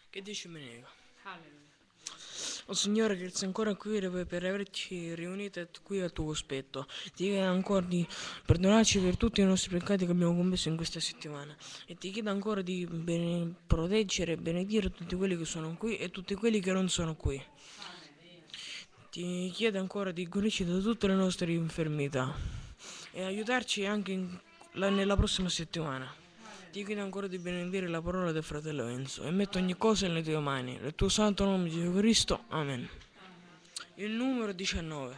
Che dici Menega? Alleluia. Oh Signore, grazie ancora qui per averci riuniti qui al tuo cospetto. Ti chiedo ancora di perdonarci per tutti i nostri peccati che abbiamo commesso in questa settimana. E ti chiedo ancora di proteggere e benedire tutti quelli che sono qui e tutti quelli che non sono qui. Ti chiedo ancora di guarirci da tutte le nostre infermità e aiutarci anche nella prossima settimana. Ti chiedo ancora di benedire la parola del fratello Enzo e metto ogni cosa nelle tue mani. Nel tuo santo nome di Gesù Cristo. Amen. Il numero 19.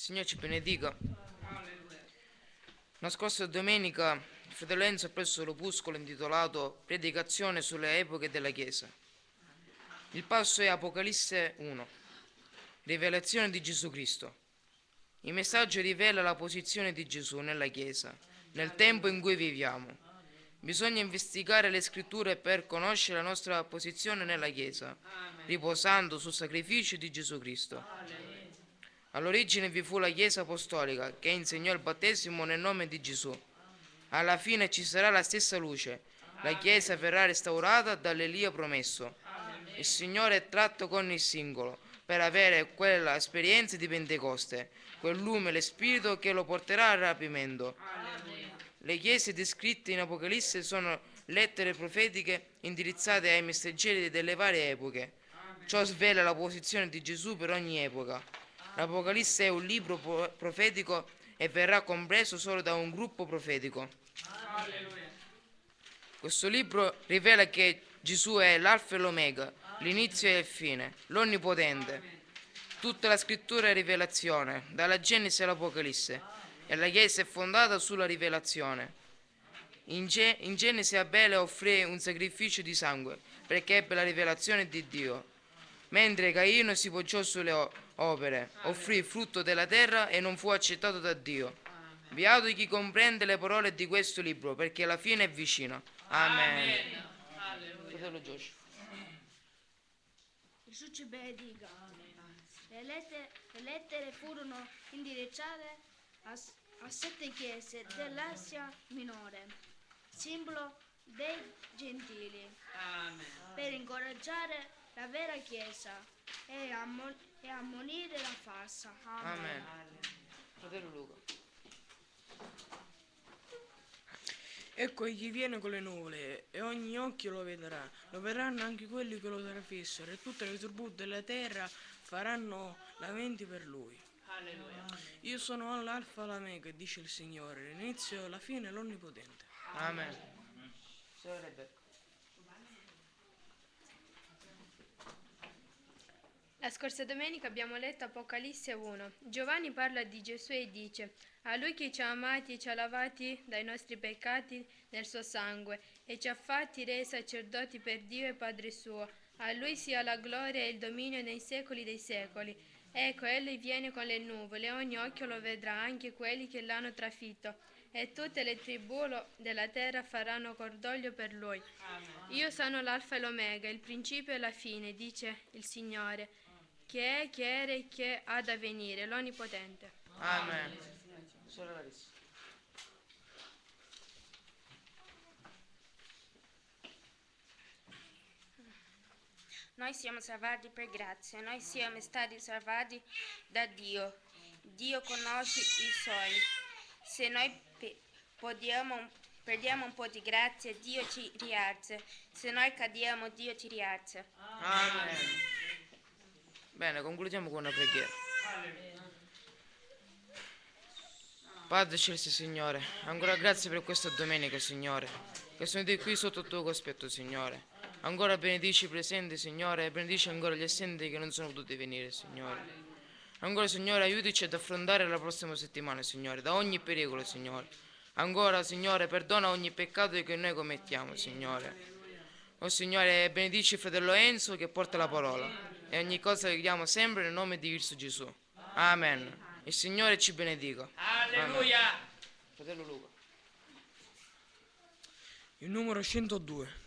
Signore ci benedica. La scorsa domenica il fratello Enzo ha preso l'opuscolo intitolato Predicazione sulle epoche della Chiesa. Il passo è Apocalisse 1, rivelazione di Gesù Cristo. Il messaggio rivela la posizione di Gesù nella Chiesa, nel tempo in cui viviamo. Bisogna investigare le scritture per conoscere la nostra posizione nella Chiesa, riposando sul sacrificio di Gesù Cristo. All'origine vi fu la Chiesa apostolica che insegnò il battesimo nel nome di Gesù. Alla fine ci sarà la stessa luce. La Chiesa verrà restaurata dall'Elia promesso. Il Signore è tratto con il singolo per avere quella esperienza di Pentecoste, quel lume, lo spirito che lo porterà al rapimento. Le chiese descritte in Apocalisse sono lettere profetiche indirizzate ai messaggeri delle varie epoche. Ciò svela la posizione di Gesù per ogni epoca. L'Apocalisse è un libro profetico e verrà compreso solo da un gruppo profetico. Questo libro rivela che Gesù è l'Alfa e l'Omega, l'inizio e il fine, l'Onnipotente. Tutta la scrittura è rivelazione, dalla Genesi all'Apocalisse, e la Chiesa è fondata sulla rivelazione. In Genesi Abele offrì un sacrificio di sangue perché ebbe la rivelazione di Dio, mentre Caino si poggiò sulle opere, offrì il frutto della terra e non fu accettato da Dio. Beato chi comprende le parole di questo libro, perché la fine è vicina. Amen. Fratello Joshua. Gesù ci benedica. Le lettere furono indirizzate a 7 chiese dell'Asia Minore, simbolo dei gentili, per incoraggiare la vera Chiesa e ammonire la falsa. Amen. Fratello Luca. Ecco, egli viene con le nuvole e ogni occhio lo vedrà. Lo vedranno anche quelli che lo trafissero e tutte le tribù della terra faranno lamenti per lui. Alleluia. Io sono l'Alfa e l'Omega, dice il Signore, l'inizio, la fine e l'Onnipotente. Amen. La scorsa domenica abbiamo letto Apocalisse 1. Giovanni parla di Gesù e dice: a lui che ci ha amati e ci ha lavati dai nostri peccati nel suo sangue e ci ha fatti re sacerdoti per Dio e Padre suo. A lui sia la gloria e il dominio nei secoli dei secoli. Ecco, egli viene con le nuvole, ogni occhio lo vedrà, anche quelli che l'hanno trafitto, e tutte le tribù della terra faranno cordoglio per lui. Io sono l'Alfa e l'Omega, il principio e la fine, dice il Signore, che è, che era e che ha da venire, l'Onnipotente. Amen. Sorella Larissa. Noi siamo salvati per grazia, noi siamo stati salvati da Dio. Dio conosce i suoi. Se noi perdiamo un po' di grazia, Dio ci rialza. Se noi cadiamo, Dio ci rialza. Amen. Bene, concludiamo con una preghiera. Padre Celeste, Signore, ancora grazie per questa domenica, Signore, che sono di qui sotto il tuo cospetto, Signore. Ancora benedici i presenti, Signore, e benedici ancora gli assenti che non sono potuti venire, Signore. Ancora, Signore, aiutici ad affrontare la prossima settimana, Signore, da ogni pericolo, Signore. Ancora, Signore, perdona ogni peccato che noi commettiamo, Signore. Oh, Signore, benedici il fratello Enzo che porta la parola. E ogni cosa che chiediamo sempre nel nome di Cristo Gesù. Amen. Il Signore ci benedica. Alleluia. Fratello Luca. Il numero 102.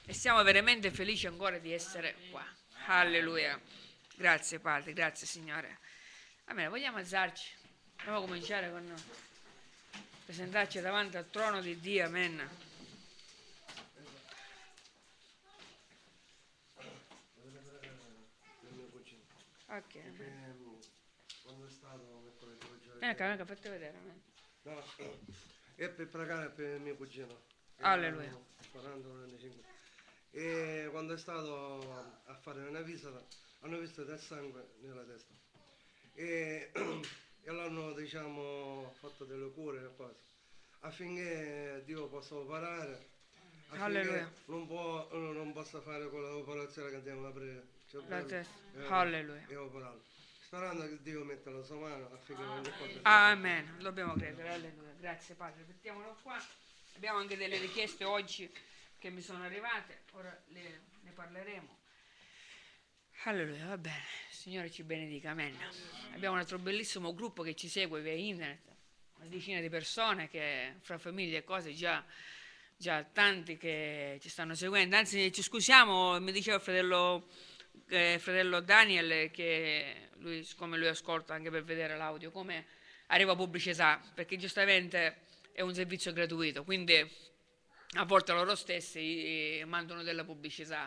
e siamo veramente felici ancora di essere qua. Alleluia. Grazie Padre, grazie Signore. Amen. Vogliamo alzarci? Dobbiamo cominciare con presentarci davanti al trono di Dio. Amen. Ok. Quando è stato mercoledì Venga, fate vedere. Amen. no, è per pregare per mio cugino. Alleluia. 40-45. E quando è stato a fare una visita hanno visto del sangue nella testa e, e l'hanno diciamo fatto delle cure e cose affinché Dio possa operare, affinché Alleluia. non possa fare quell'operazione che andiamo a aprire La testa. Alleluia. e operarlo, sperando che Dio metta la sua mano affinché ogni cosa Amen. Dobbiamo credere. Alleluia. Grazie Padre. Mettiamolo qua. Abbiamo anche delle richieste oggi che mi sono arrivate, ora ne parleremo. Alleluia, va bene, Signore ci benedica, amen. Abbiamo un altro bellissimo gruppo che ci segue via internet, una decina di persone che fra famiglie e cose già tanti che ci stanno seguendo, anzi ci scusiamo, mi diceva fratello Daniel che lui, siccome lui ascolta anche per vedere l'audio, come arriva pubblicità, perché giustamente è un servizio gratuito, quindi a volte loro stessi mandano della pubblicità,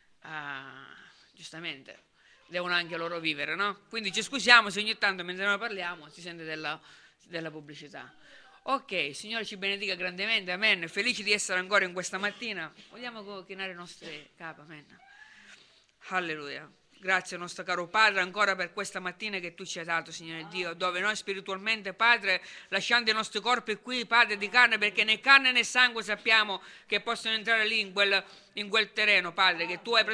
giustamente devono anche loro vivere, no? Quindi ci scusiamo se ogni tanto mentre noi parliamo si sente della pubblicità. Ok, Signore ci benedica grandemente, amen. Felici di essere ancora in questa mattina. Vogliamo chinare i nostri capi, amen. Alleluia. Grazie nostro caro Padre ancora per questa mattina che tu ci hai dato, Signore Dio, dove noi spiritualmente, Padre, lasciando i nostri corpi qui, Padre, di carne, perché né carne né sangue sappiamo che possono entrare lì in quel terreno, Padre, che tu hai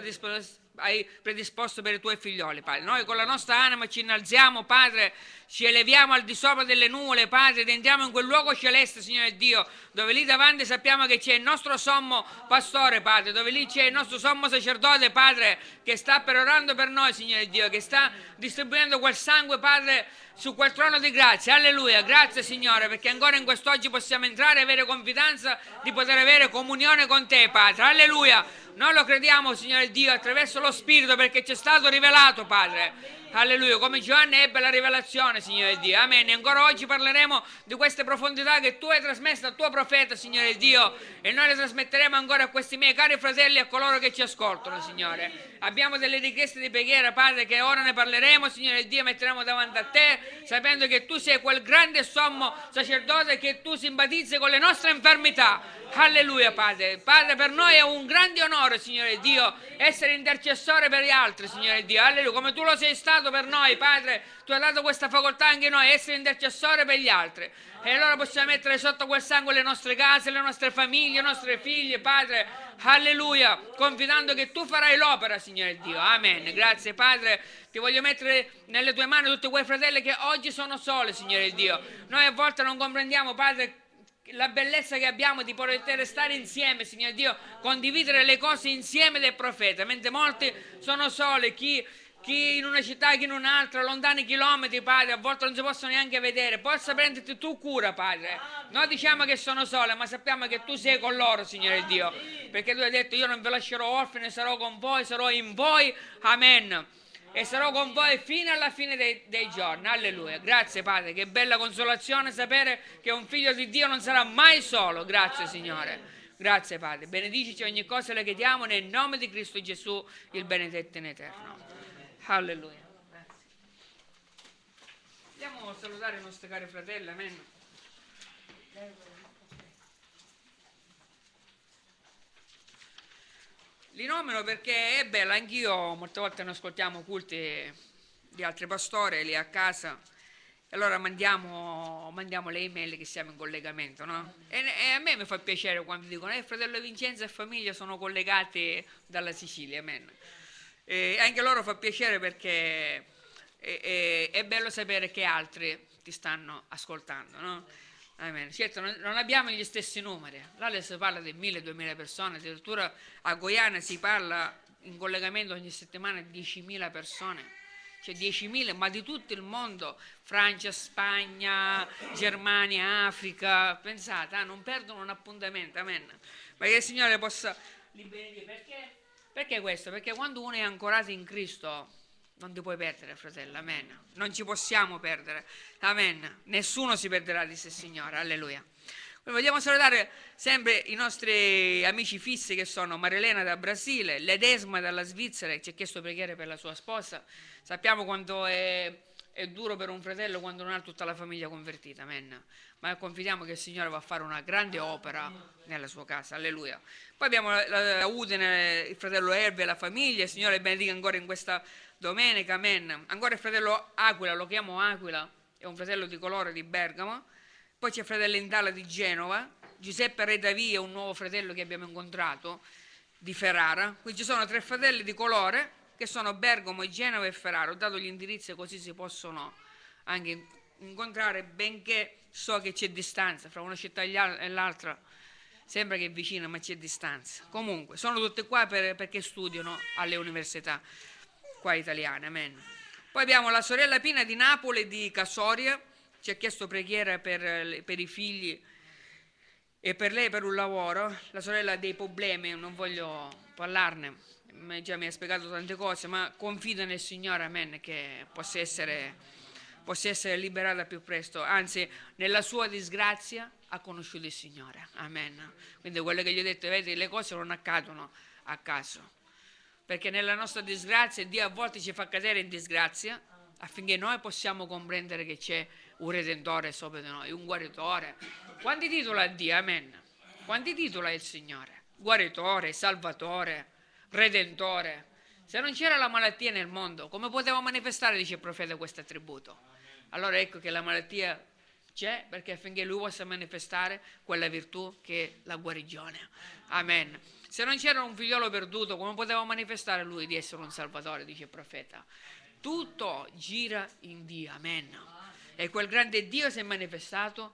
predisposto per i tuoi figlioli, Padre. Noi con la nostra anima ci innalziamo, Padre, ci eleviamo al di sopra delle nuvole, Padre, ed entriamo in quel luogo celeste, Signore Dio, dove lì davanti sappiamo che c'è il nostro sommo pastore, Padre, dove lì c'è il nostro sommo sacerdote, Padre, che sta perorando per noi, Signore Dio, che sta distribuendo quel sangue, Padre, su quel trono di grazia. Alleluia, grazie Signore, perché ancora in quest'oggi possiamo entrare e avere confidenza di poter avere comunione con Te, Padre. Alleluia, noi lo crediamo, Signore Dio, attraverso lo Spirito, perché ci è stato rivelato, Padre. Alleluia, come Giovanni ebbe la rivelazione, Signore Dio, amen. E ancora oggi parleremo di queste profondità che tu hai trasmesso al tuo profeta, Signore Dio, e noi le trasmetteremo ancora a questi miei cari fratelli e a coloro che ci ascoltano, Signore. Abbiamo delle richieste di preghiera, Padre, che ora ne parleremo, Signore Dio, metteremo davanti a Te, sapendo che Tu sei quel grande sommo sacerdote, che Tu simpatizzi con le nostre infermità. Alleluia, Padre. Padre, per noi è un grande onore, Signore Dio, essere intercessore per gli altri, Signore Dio. Alleluia, come Tu lo sei stato per noi, Padre, Tu hai dato questa facoltà anche a noi, essere intercessore per gli altri. E allora possiamo mettere sotto quel sangue le nostre case, le nostre famiglie, le nostre figlie, Padre. Alleluia, confidando che Tu farai l'opera, Signore Dio. Amen. Grazie, Padre. Ti voglio mettere nelle Tue mani tutti quei fratelli che oggi sono soli, Signore Dio. Noi a volte non comprendiamo, Padre, la bellezza che abbiamo di poter stare insieme, Signore Dio, condividere le cose insieme del profeta, mentre molti sono soli, chi in una città, chi in un'altra, lontani chilometri, Padre, a volte non si possono neanche vedere. Possa prenderti Tu cura, Padre. Noi diciamo che sono sole, ma sappiamo che Tu sei con loro, Signore Dio, perché Tu hai detto: io non vi lascerò orfani, sarò con voi, sarò in voi, amen, e sarò con voi fino alla fine dei giorni. Alleluia. Grazie, Padre, che bella consolazione sapere che un figlio di Dio non sarà mai solo. Grazie, Signore. Grazie, Padre. Benedicici ogni cosa le chiediamo nel nome di Cristo Gesù, il benedetto in eterno. Alleluia. Grazie. Andiamo a salutare i nostri cari fratelli, amen. Li nomino perché è bella, anch'io molte volte ne ascoltiamo culti di altri pastori lì a casa, e allora mandiamo le email che siamo in collegamento, no? E a me mi fa piacere quando dicono fratello Vincenzo e famiglia sono collegati dalla Sicilia, amen. E anche loro fa piacere perché è bello sapere che altri ti stanno ascoltando, no? Amen. Certo, non abbiamo gli stessi numeri, là si parla di 1000-2000 persone, addirittura a Goiânia si parla in collegamento ogni settimana di 10.000 persone, cioè 10.000, ma di tutto il mondo, Francia, Spagna, Germania, Africa, pensate, non perdono un appuntamento, amen. Ma che il Signore possa li benedica. Perché? Perché questo? Perché quando uno è ancorato in Cristo non ti puoi perdere, fratello, amen. Non ci possiamo perdere, amen. Nessuno si perderà, disse il Signore, alleluia. Vogliamo salutare sempre i nostri amici fissi che sono Marilena dal Brasile, Ledesma dalla Svizzera, che ci ha chiesto preghiere per la sua sposa. Sappiamo quanto è duro per un fratello quando non ha tutta la famiglia convertita, amen. Ma confidiamo che il Signore va a fare una grande opera nella sua casa, alleluia. Poi abbiamo la Udine, il fratello Erve e la famiglia, il Signore benedica ancora in questa domenica, amen. Ancora il fratello Aquila, lo chiamo Aquila, è un fratello di colore di Bergamo. Poi c'è il fratello Indala di Genova, Giuseppe Redavia, un nuovo fratello che abbiamo incontrato, di Ferrara. Qui ci sono 3 fratelli di colore che sono Bergamo, Genova e Ferrara. Ho dato gli indirizzi così si possono anche incontrare, benché so che c'è distanza fra una città e l'altra, sembra che è vicina ma c'è distanza. Comunque sono tutte qua perché studiano alle università qua italiane, amen. Poi abbiamo la sorella Pina di Napoli e di Casoria, ci ha chiesto preghiera per i figli e per lei per un lavoro. La sorella ha dei problemi, non voglio parlarne, già mi ha spiegato tante cose, ma confida nel Signore, amen, che possa essere liberata più presto. Anzi, nella sua disgrazia ha conosciuto il Signore, amen. Quindi quello che gli ho detto, vedi, le cose non accadono a caso, perché nella nostra disgrazia Dio a volte ci fa cadere in disgrazia affinché noi possiamo comprendere che c'è un Redentore sopra di noi, un guaritore. Quanti titoli ha Dio? Amen. Quanti titoli ha il Signore? Guaritore, Salvatore, Redentore. Se non c'era la malattia nel mondo, come poteva manifestare, dice il profeta, questo attributo? Allora ecco che la malattia c'è perché affinché Lui possa manifestare quella virtù che è la guarigione. Amen. Se non c'era un figliolo perduto, come poteva manifestare Lui di essere un Salvatore, dice il profeta? Tutto gira in Dio, amen. E quel grande Dio si è manifestato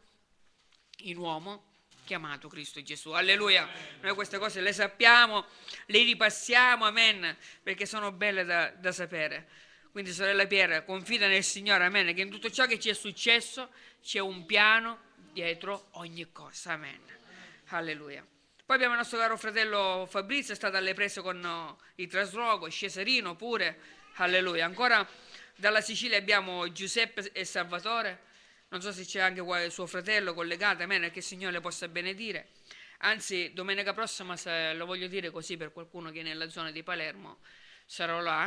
in uomo chiamato Cristo Gesù, alleluia. Noi queste cose le sappiamo, le ripassiamo, amen, perché sono belle da sapere. Quindi sorella Piera, confida nel Signore, amen, che in tutto ciò che ci è successo c'è un piano dietro ogni cosa, amen, alleluia. Poi abbiamo il nostro caro fratello Fabrizio, è stato alle prese con il trasloco, Cesarino pure, alleluia. Ancora dalla Sicilia abbiamo Giuseppe e Salvatore, non so se c'è anche qua suo fratello collegato, amen, che il Signore le possa benedire. Anzi, domenica prossima, se lo voglio dire così per qualcuno che è nella zona di Palermo, sarò là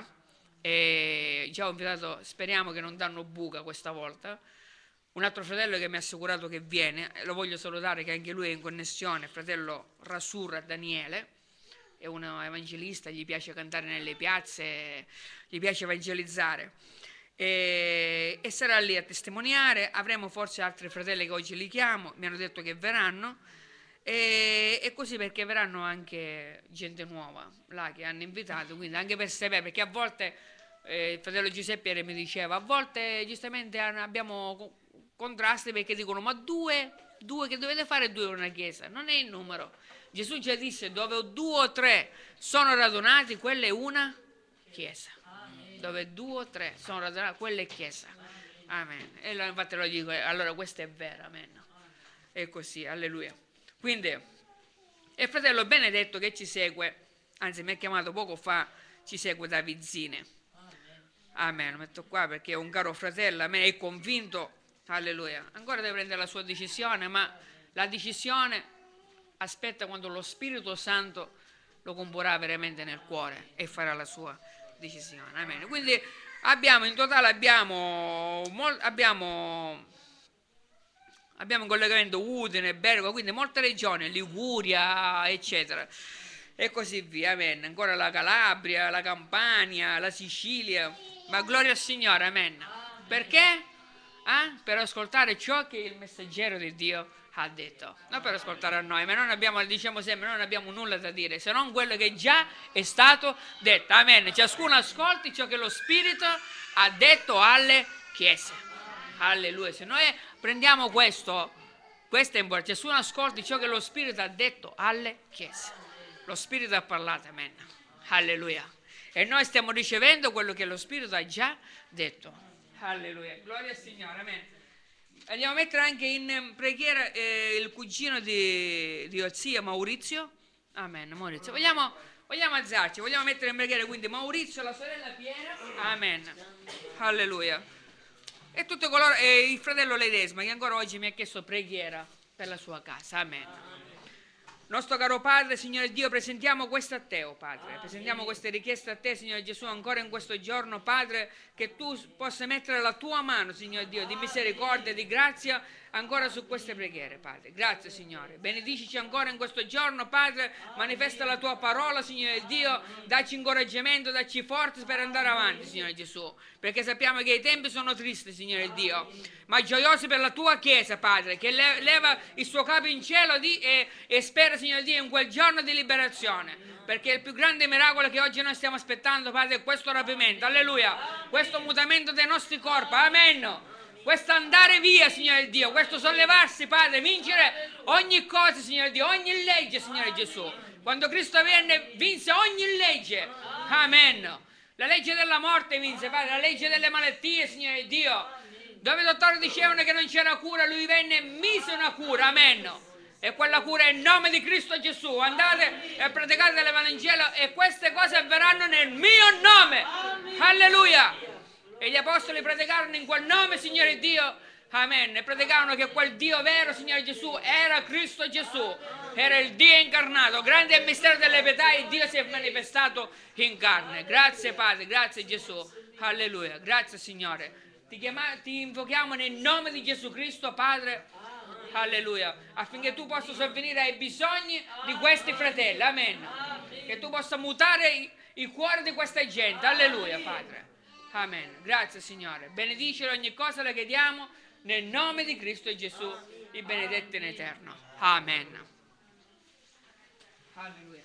e già ho invitato, speriamo che non danno buca questa volta, un altro fratello che mi ha assicurato che viene, lo voglio salutare che anche lui è in connessione, il fratello Rasurra Daniele, è un evangelista, gli piace cantare nelle piazze, gli piace evangelizzare. E sarà lì a testimoniare. Avremo forse altri fratelli che oggi li chiamo, mi hanno detto che verranno, e così, perché verranno anche gente nuova là che hanno invitato, quindi anche per sapere, perché a volte il fratello Giuseppe mi diceva, a volte giustamente abbiamo contrasti perché dicono ma due che dovete fare, 2 in una chiesa, non è il numero. Gesù già disse, dove 2 o 3 sono radunati, quella è una chiesa. Dove 2 o 3 sono radunati, quella è chiesa, amen. E infatti lo dico, allora questo è vero, amen. È così, alleluia. Quindi il fratello Benedetto che ci segue, anzi mi ha chiamato poco fa, ci segue da Vizzine, amen. Lo metto qua perché è un caro fratello, a me è convinto, alleluia. Ancora deve prendere la sua decisione, ma la decisione aspetta quando lo Spirito Santo lo comporrà veramente nel cuore e farà la sua decisione, amen. Quindi in totale abbiamo in collegamento Udine, Bergamo, quindi molte regioni, Liguria, eccetera, e così via, amen. Ancora la Calabria, la Campania, la Sicilia, ma gloria al Signore, amen. Perché? Per ascoltare ciò che il messaggero di Dio ha detto, non per ascoltare a noi, ma non abbiamo, diciamo sempre, non abbiamo nulla da dire se non quello che già è stato detto, amen. Ciascuno ascolti ciò che lo Spirito ha detto alle chiese, alleluia. Se noi prendiamo questo è importante, ciascuno ascolti ciò che lo Spirito ha detto alle chiese, lo Spirito ha parlato, amen, alleluia, e noi stiamo ricevendo quello che lo Spirito ha già detto, alleluia, gloria al Signore, amen. Andiamo a mettere anche in preghiera il cugino di zia Maurizio, Amen. Maurizio, vogliamo alzarci, vogliamo mettere in preghiera quindi Maurizio e la sorella Piera. Amen. Alleluia. E tutti coloro, e il fratello Ledesma che ancora oggi mi ha chiesto preghiera per la sua casa. Amen. Nostro caro Padre, Signore Dio, presentiamo questo a Te, oh Padre, presentiamo queste richieste a Te, Signore Gesù, ancora in questo giorno, Padre, che Tu possa mettere la Tua mano, Signore Dio, di misericordia, di grazia, ancora su queste preghiere, Padre. Grazie, Signore. Benedicici ancora in questo giorno, Padre, manifesta la Tua parola, Signore Dio, dacci incoraggiamento, dacci forza per andare avanti, Signore Gesù, perché sappiamo che i tempi sono tristi, Signore Dio, ma gioiosi per la Tua Chiesa, Padre, che leva il suo capo in cielo e spera, Signore Dio, in quel giorno di liberazione, perché il più grande miracolo che oggi noi stiamo aspettando, Padre, è questo rapimento, alleluia, questo mutamento dei nostri corpi, amen, questo andare via, Signore Dio, questo sollevarsi, Padre, vincere ogni cosa, Signore Dio, ogni legge, Signore Gesù. Quando Cristo venne, vinse ogni legge, amen. La legge della morte vinse, Padre, la legge delle malattie, Signore Dio, dove i dottori dicevano che non c'era cura, Lui venne e mise una cura, amen. E quella cura è il nome di Cristo Gesù. Andate e predicate l'Evangelo e queste cose avverranno nel mio nome. Alleluia. E gli apostoli predicarono in quel nome, Signore Dio. Amen. E predicavano che quel Dio vero, Signore Gesù, era Cristo Gesù. Era il Dio incarnato. Grande è il mistero delle pietà, il Dio si è manifestato in carne. Grazie Padre, grazie Gesù. Alleluia. Grazie Signore. Ti invochiamo nel nome di Gesù Cristo, Padre. Alleluia, affinché tu possa sovvenire ai bisogni di questi fratelli, amen, che tu possa mutare il cuore di questa gente, alleluia Padre, amen. Grazie Signore, benedicere ogni cosa, la chiediamo nel nome di Cristo Gesù, il benedetto in eterno, amen. Alleluia.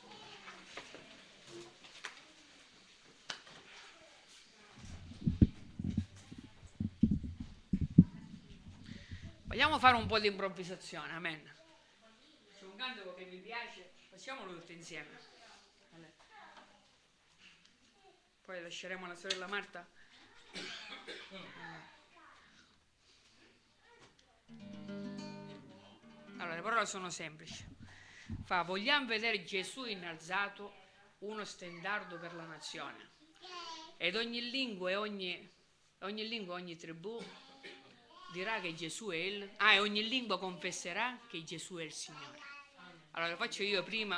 Vogliamo fare un po' di improvvisazione, amen. C'è un canto che mi piace, facciamolo tutti insieme. Poi lasceremo la sorella Marta. Allora, le parole sono semplici. Vogliamo vedere Gesù innalzato, uno stendardo per la nazione. Ed ogni lingua e ogni tribù dirà che Gesù è e ogni lingua confesserà che Gesù è il Signore. Allora lo faccio io prima.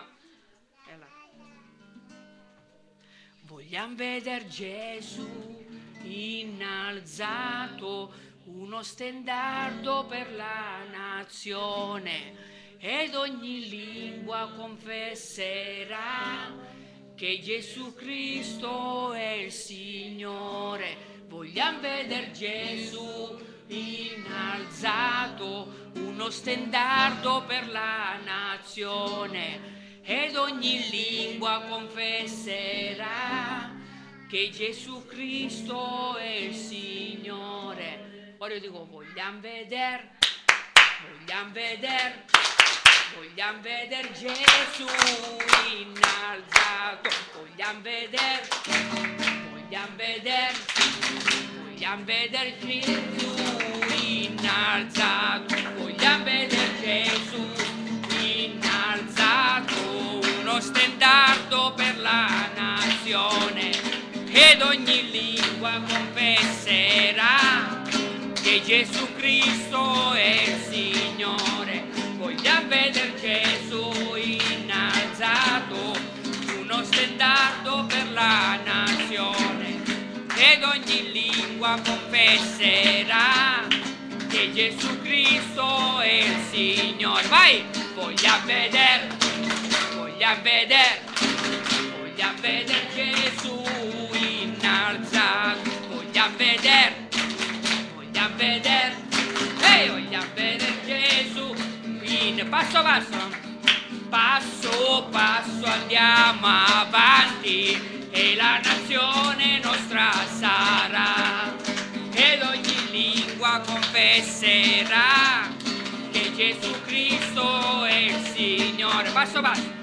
Vogliamo vedere Gesù innalzato, uno stendardo per la nazione, ed ogni lingua confesserà che Gesù Cristo è il Signore. Vogliamo vedere Gesù innalzato, uno stendardo per la nazione, ed ogni lingua confesserà che Gesù Cristo è il Signore. Ora io dico vogliamo vedere Gesù innalzato, vogliamo vedere Gesù innalzato, vogliamo vedere Gesù innalzato, uno stendardo per la nazione, ed ogni lingua confesserà che Gesù Cristo è il Signore. Vogliamo vedere Gesù innalzato, uno stendardo per la nazione, ed ogni lingua confesserà che Gesù Cristo è il Signore. Vai! Vogliamo vedere Gesù innalzato, vogliamo vedere Gesù passo andiamo avanti, e la nazione nostra sarà, ed ogni lingua confesserà che Gesù Cristo è il Signore. Passo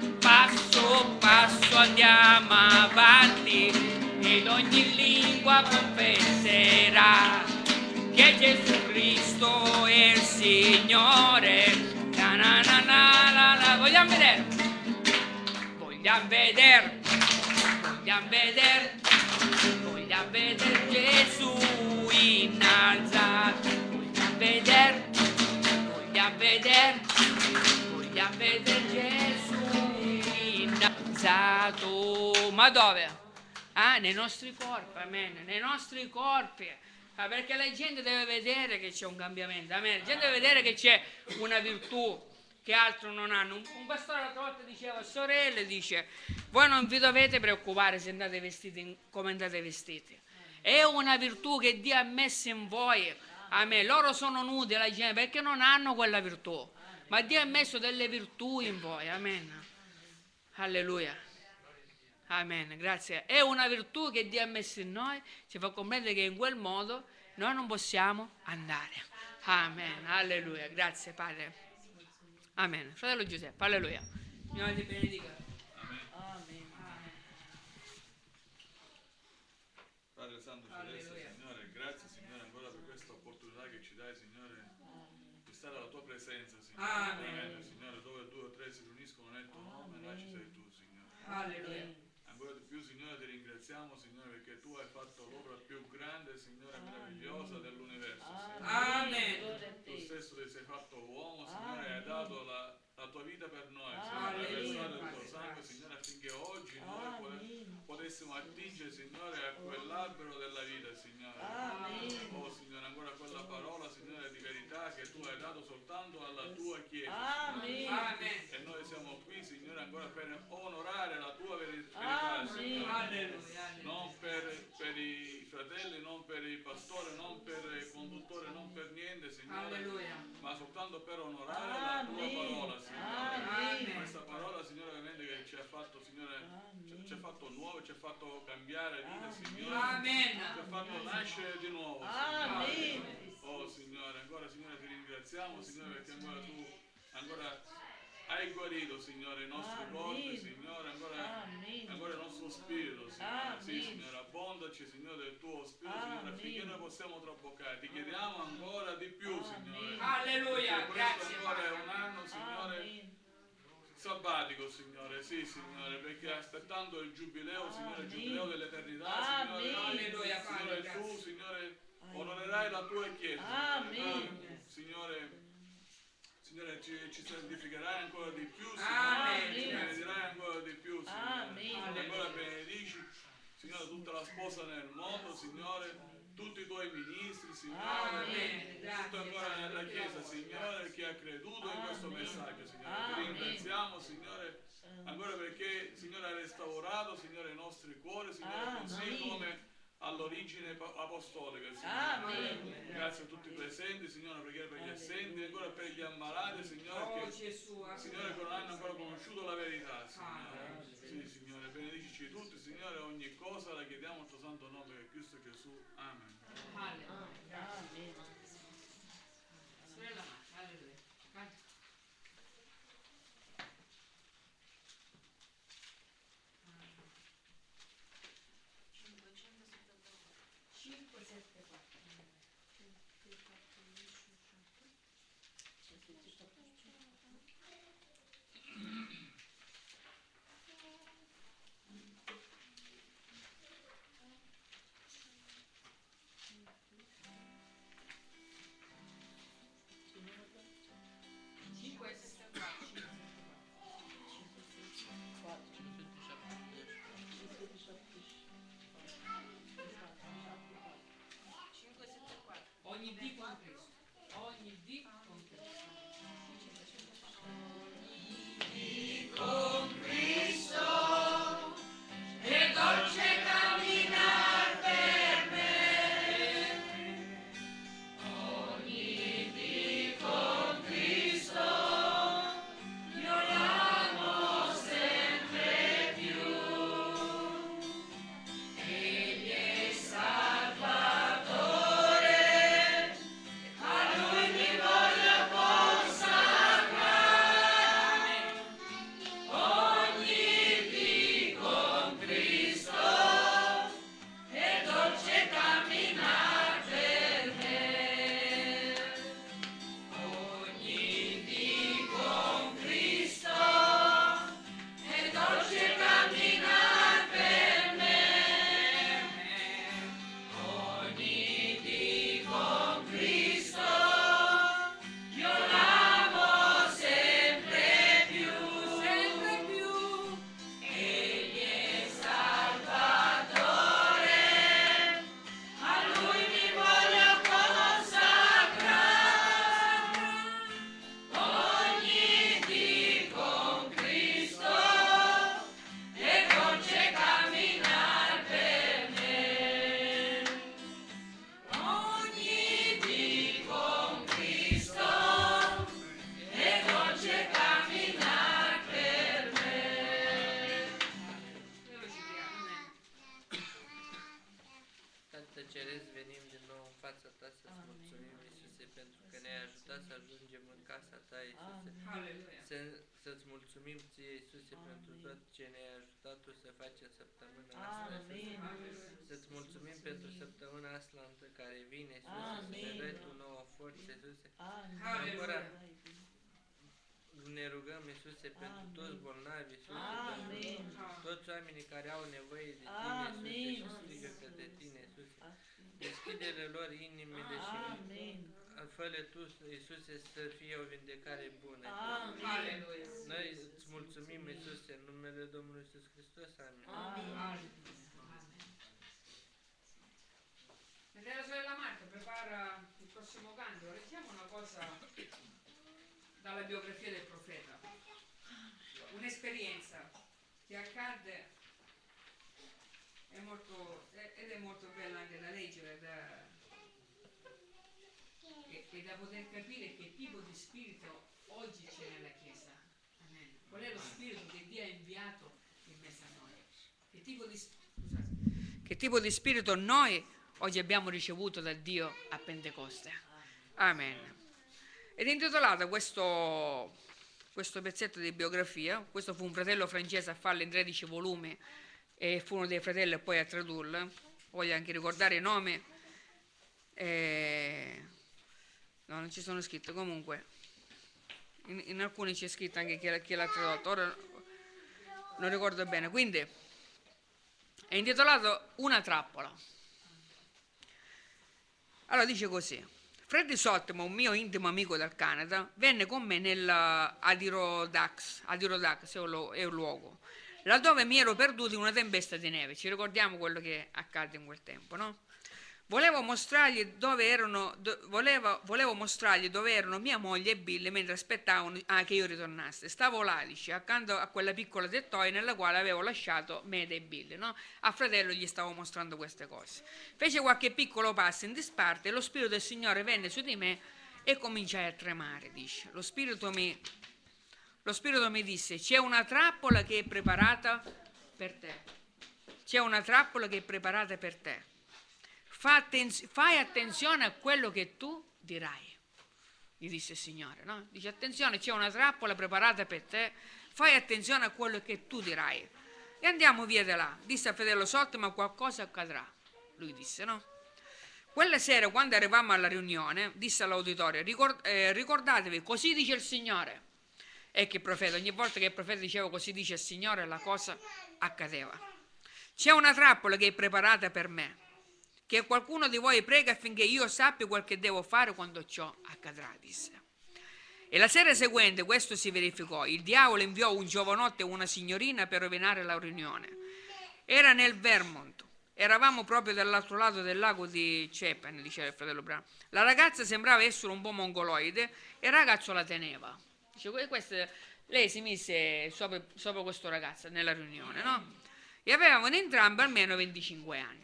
andiamo avanti, ed ogni lingua confesserà che Gesù Cristo è il Signore. Vogliamo vedere vogliamo vedere, vogliamo vedere, vogliamo vedere Gesù innalzato, vogliamo vedere, vogliamo vedere, vogliamo vedere Gesù innalzato. Ma dove? Ah, nei nostri corpi, amen, nei nostri corpi. Ah, perché la gente deve vedere che c'è un cambiamento, amen. La gente deve vedere che c'è una virtù che altro non hanno. Un pastore l'altra volta diceva: sorelle, dice, voi non vi dovete preoccupare se andate vestiti come andate vestiti. È una virtù che Dio ha messo in voi. Amen. Loro sono nudi la gente perché non hanno quella virtù. Ma Dio ha messo delle virtù in voi. Amen. Alleluia. Amen, grazie. È una virtù che Dio ha messo in noi, ci fa comprendere che in quel modo noi non possiamo andare. Amen, alleluia, grazie Padre. Amen. Fratello Giuseppe, alleluia. Signore ti benedica. Padre Santo Celeste, Signore, grazie Signore ancora per questa opportunità che ci dai, Signore, di stare alla tua presenza, Signore. Amen. Signore, dove 2 o 3 si riuniscono nel tuo nome, là ci sei tu, Signore. Alleluia. Ancora di più, Signore, ti ringraziamo, Signore, perché tu hai fatto l'opera più grande, Signore, meravigliosa dell'universo, Signore. Amen. Tu stesso ti sei fatto uomo, Signore, e hai dato la tua vita per noi, Signore, hai versato il tuo sangue, Signore, affinché oggi noi potessimo attingere, Signore, a quell'albero della vita, Signore. Oh, Signore, ancora quella parola, Signore, di verità che tu hai dato soltanto alla tua Chiesa, Signore. Amen. E noi siamo qui, Signore, ancora per onorare la tua verità, Signore. Alleluia. Non per i fratelli, non per il pastore, non per il conduttore, non per niente, Signore, Alleluia. ma soltanto per onorare la tua parola, Signore. Amen. Questa parola, Signore, veramente che ci ha fatto, Signore, ci ha fatto nuovo, ci ha fatto cambiare vita, Signore. Amen. Ci ha fatto nascere di nuovo, Signore. Oh, Signore, ancora, Signore, ti ringraziamo, Signore, perché ancora tu hai guarito, Signore, i nostri corpi, Signore, ancora il nostro spirito, Signore. Sì, Signore, abbondaci, Signore, del tuo spirito, Signore, affinché noi possiamo traboccare. Ti chiediamo ancora di più, Signore. Alleluia, Perché questo grazie. ancora è un anno, Signore, sabbatico, Signore, sì, Signore, perché aspettando il giubileo, Signore, il giubileo dell'eternità, Signore, Alleluia, Padre, Signore, tu, Signore, onorerai la tua Chiesa, Signore. Signore, ci santificherai ancora di più, Signore, ci benedirai ancora di più, Signore. Ancora benedici, Signore, tutta la sposa nel mondo, Signore, tutti i tuoi ministri, Signore, tutta ancora la Chiesa, Signore, che ha creduto in questo messaggio, Signore. Ti ringraziamo, Signore, ancora perché, Signore, hai restaurato, Signore, i nostri cuori, Signore, così come all'origine apostolica, Signore. Grazie a tutti i presenti, Signore, preghiera per gli assenti, ancora per gli ammalati, Signore, Signore, che non hanno ancora conosciuto la verità, Signore. Sì, Signore, benedicici tutti, Signore, ogni cosa la chiediamo al tuo santo nome, per Cristo Gesù. Amen. să-ți mulțumim ție, Iisuse, pentru tot ce ne-ai ajutat tu să facem săptămâna asta, Iisuse. Să-ți mulțumim pentru săptămâna asta care vine, Iisuse, să ne dai tu nouă forță, Iisuse. Ancora ne rugăm, Iisuse, pentru toți bolnavi, Iisuse, pentru toți oamenii care au nevoie de Tine, Iisuse, și strigă către Tine, Iisuse. Deschide-le lor inimile și fă-le tu, Iisuse, să fie o vindecare bună. Noi îți mulțumim, Iisuse, în numele Domnului Iisus Hristos. Amin. Mentre la sorella Marta prepara il prossimo canto, leggiamo una cosa dalla biografia del profeta. Un'esperienza che accadde ed è molto bella anche da leggere e da poter capire che tipo di spirito oggi c'è nella Chiesa. Amen. Qual è lo spirito che Dio ha inviato in mezzo a noi? Che tipo di spirito noi oggi abbiamo ricevuto da Dio a Pentecoste. Amen. Ed è intitolata questo pezzetto di biografia. Questo fu un fratello francese a farlo in 13 volumi e fu uno dei fratelli poi a tradurla. Voglio anche ricordare i nomi. No, non ci sono scritte, comunque in alcuni c'è scritto anche chi l'ha tradotto, ora non ricordo bene. Quindi è intitolato Una trappola. Allora dice così: Freddy Sottimo, un mio intimo amico dal Canada, venne con me nell'Adirodax è un luogo, laddove mi ero perduto in una tempesta di neve. Ci ricordiamo quello che accadde in quel tempo, no? Volevo mostrargli dove erano mia moglie e Billy mentre aspettavano che io ritornassi. Stavo là, dice, accanto a quella piccola tettoia nella quale avevo lasciato Meda e Billy, no? A fratello gli stavo mostrando queste cose. Fece qualche piccolo passo in disparte e lo Spirito del Signore venne su di me e cominciai a tremare, dice. Lo Spirito mi disse: c'è una trappola che è preparata per te. C'è una trappola che è preparata per te. Fai attenzione a quello che tu dirai, gli disse il Signore, no? Dice: attenzione, c'è una trappola preparata per te, fai attenzione a quello che tu dirai. E andiamo via da là, disse al fratello Sottimo, ma qualcosa accadrà, lui disse, no? Quella sera, quando arrivammo alla riunione, disse all'auditorio: ricordatevi, così dice il Signore. E che il profeta, ogni volta che il profeta diceva così dice il Signore, la cosa accadeva. C'è una trappola che è preparata per me, che qualcuno di voi prega affinché io sappia quel che devo fare quando ciò accadrà, disse. E la sera seguente questo si verificò. Il diavolo inviò un giovanotto e una signorina per rovinare la riunione. Era nel Vermont. Eravamo proprio dall'altro lato del lago di Chapin, diceva il fratello Brown. La ragazza sembrava essere un po' mongoloide e il ragazzo la teneva. Dice, lei si mise sopra questo ragazzo nella riunione, no? E avevano entrambi almeno 25 anni.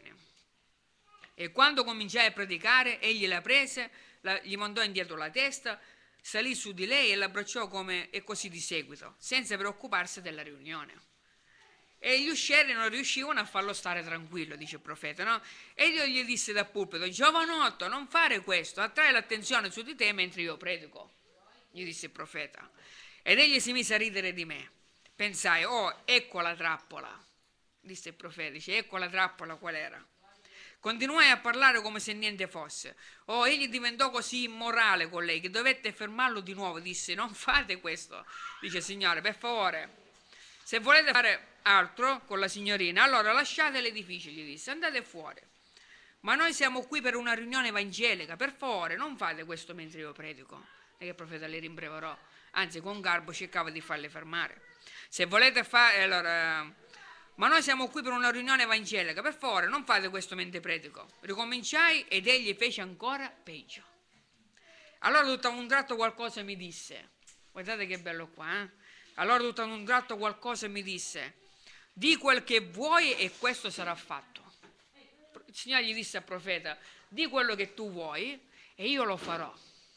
E quando cominciai a predicare, egli la prese, gli mandò indietro la testa, salì su di lei e l'abbracciò e così di seguito, senza preoccuparsi della riunione. E gli uscieri non riuscivano a farlo stare tranquillo, dice il profeta, no? E io gli disse dal pulpito: giovanotto, non fare questo, attrai l'attenzione su di te mentre io predico, gli disse il profeta. Ed egli si mise a ridere di me. Pensai: oh, ecco la trappola, disse il profeta, dice, ecco la trappola qual era. Continuai a parlare come se niente fosse. Oh, egli diventò così immorale con lei che dovette fermarlo di nuovo. Disse: non fate questo, dice, Signore, per favore. Se volete fare altro con la signorina, allora lasciate l'edificio, gli disse, andate fuori. Ma noi siamo qui per una riunione evangelica, per favore, non fate questo mentre io predico. E il profeta le rimproverò, anzi con garbo cercava di farle fermare. Se volete fare... Ma noi siamo qui per una riunione evangelica, per favore non fate questo mentre predico. Ricominciai ed egli fece ancora peggio. Allora tutto a un tratto qualcosa mi disse, guardate che bello qua, Allora tutto a un tratto qualcosa mi disse: di quel che vuoi e questo sarà fatto. Il Signore gli disse al profeta: di quello che tu vuoi e io lo farò.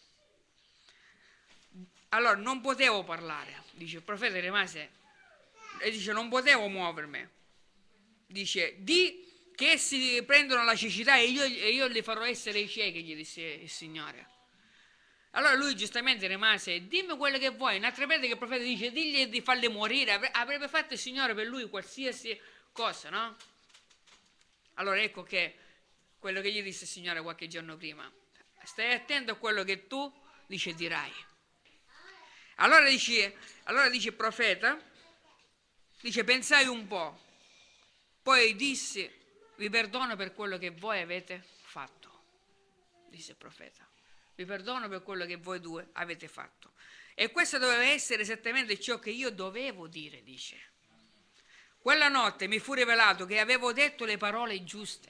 Allora non potevo parlare, dice il profeta, rimase e dice: non potevo muovermi. Dice: di che essi prendono la cecità e io li farò essere i ciechi, gli disse il Signore. Allora lui giustamente rimase, dimmi quello che vuoi. Un'altra volta che il profeta dice, digli di farli morire, avrebbe fatto il Signore per lui qualsiasi cosa, no? Allora ecco che quello che gli disse il Signore qualche giorno prima, stai attento a quello che tu dirai. Allora dice il profeta, dice, pensai un po', poi dissi, vi perdono per quello che voi avete fatto, disse il profeta. Vi perdono per quello che voi due avete fatto. E questo doveva essere esattamente ciò che io dovevo dire, dice. Quella notte mi fu rivelato che avevo detto le parole giuste.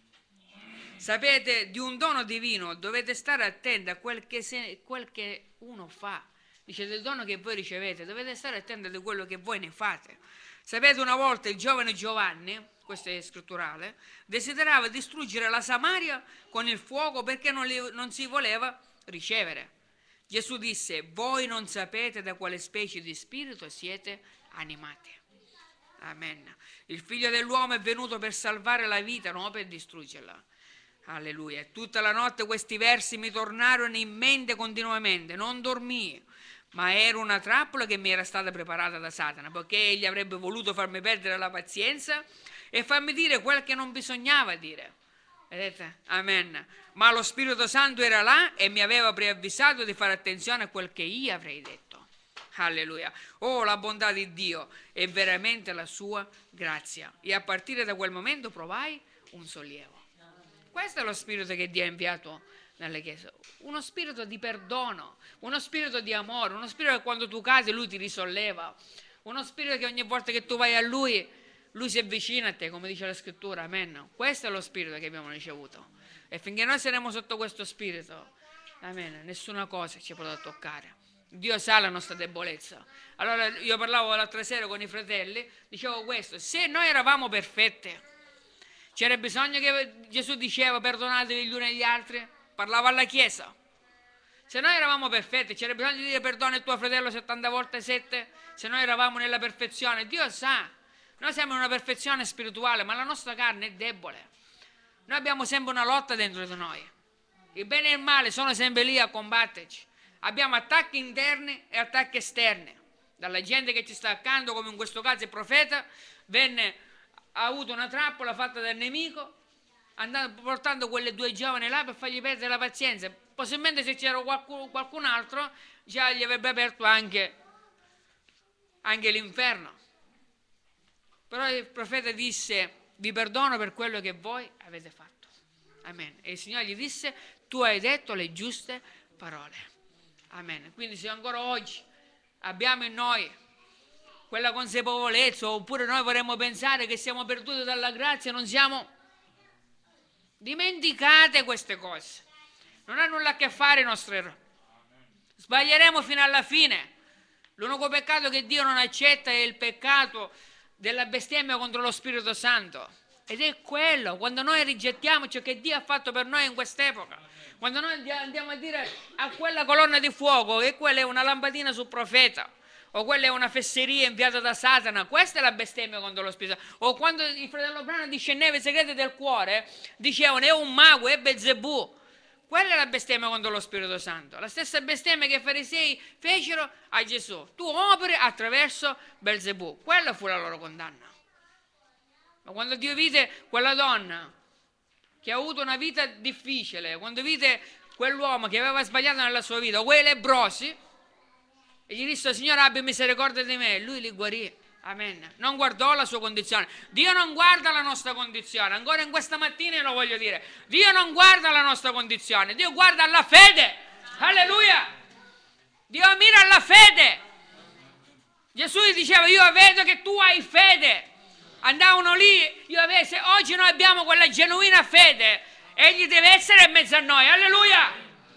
Sapete, di un dono divino dovete stare attenti a quel che uno fa. Dice, del dono che voi ricevete, dovete stare attenti a quello che voi ne fate. Sapete, una volta il giovane Giovanni, questo è scritturale, desiderava distruggere la Samaria con il fuoco perché non si voleva ricevere. Gesù disse, voi non sapete da quale specie di spirito siete animati. Amen. Il figlio dell'uomo è venuto per salvare la vita, non per distruggerla. Alleluia. Tutta la notte questi versi mi tornarono in mente continuamente, non dormii, ma era una trappola che mi era stata preparata da Satana, perché egli avrebbe voluto farmi perdere la pazienza e farmi dire quel che non bisognava dire. Vedete? Amen. Ma lo Spirito Santo era là e mi aveva preavvisato di fare attenzione a quel che io avrei detto. Alleluia. Oh, la bontà di Dio e veramente la sua grazia. E a partire da quel momento provai un sollievo. Questo è lo spirito che Dio ha inviato nelle chiese. Uno spirito di perdono, uno spirito di amore, uno spirito che quando tu cadi lui ti risolleva, uno spirito che ogni volta che tu vai a lui si avvicina a te, come dice la scrittura. Amen. Questo è lo spirito che abbiamo ricevuto. E finché noi saremo sotto questo spirito, amen, nessuna cosa ci potrà toccare. Dio sa la nostra debolezza. Allora io parlavo l'altra sera con i fratelli, dicevo questo, se noi eravamo perfetti, c'era bisogno che Gesù diceva perdonatevi gli uni agli altri? Parlava alla Chiesa. Se noi eravamo perfetti, c'era bisogno di dire perdona il tuo fratello 70 volte 7? Se noi eravamo nella perfezione, Dio sa, noi siamo in una perfezione spirituale, ma la nostra carne è debole. Noi abbiamo sempre una lotta dentro di noi. Il bene e il male sono sempre lì a combatterci. Abbiamo attacchi interni e attacchi esterni. Dalla gente che ci sta accanto, come in questo caso il profeta, ha avuto una trappola fatta dal nemico, portando quelle due giovani là per fargli perdere la pazienza. Possibilmente se c'era qualcun altro, già gli avrebbe aperto anche l'inferno. Però il profeta disse, vi perdono per quello che voi avete fatto. Amen. E il Signore gli disse, tu hai detto le giuste parole. Amen. Quindi se ancora oggi abbiamo in noi quella consapevolezza, oppure noi vorremmo pensare che siamo perduti dalla grazia, non siamo, dimenticate queste cose. Non ha nulla a che fare i nostri errori. Sbaglieremo fino alla fine. L'unico peccato che Dio non accetta è il peccato della bestemmia contro lo Spirito Santo. Ed è quello, quando noi rigettiamo ciò che Dio ha fatto per noi in quest'epoca. Quando noi andiamo a dire a quella colonna di fuoco che quella è una lampadina sul profeta, o quella è una fesseria inviata da Satana, questa è la bestemmia contro lo Spirito Santo. O quando il fratello Branham discerneva i segreti del cuore, dicevano è un mago, è Belzebù. Quella è la bestemmia contro lo Spirito Santo, la stessa bestemmia che i farisei fecero a Gesù. Tu operi attraverso Belzebù, quella fu la loro condanna. Ma quando Dio vide quella donna che ha avuto una vita difficile, quando vide quell'uomo che aveva sbagliato nella sua vita, quei lebbrosi, e gli disse Signore abbi misericordia di me, lui li guarì. Amen. Non guardò la sua condizione. Dio non guarda la nostra condizione. Ancora in questa mattina lo voglio dire. Dio non guarda la nostra condizione. Dio guarda alla fede. Alleluia. Dio mira alla fede. Gesù gli diceva io vedo che tu hai fede. Andavano lì. Se oggi noi abbiamo quella genuina fede, egli deve essere in mezzo a noi. Alleluia.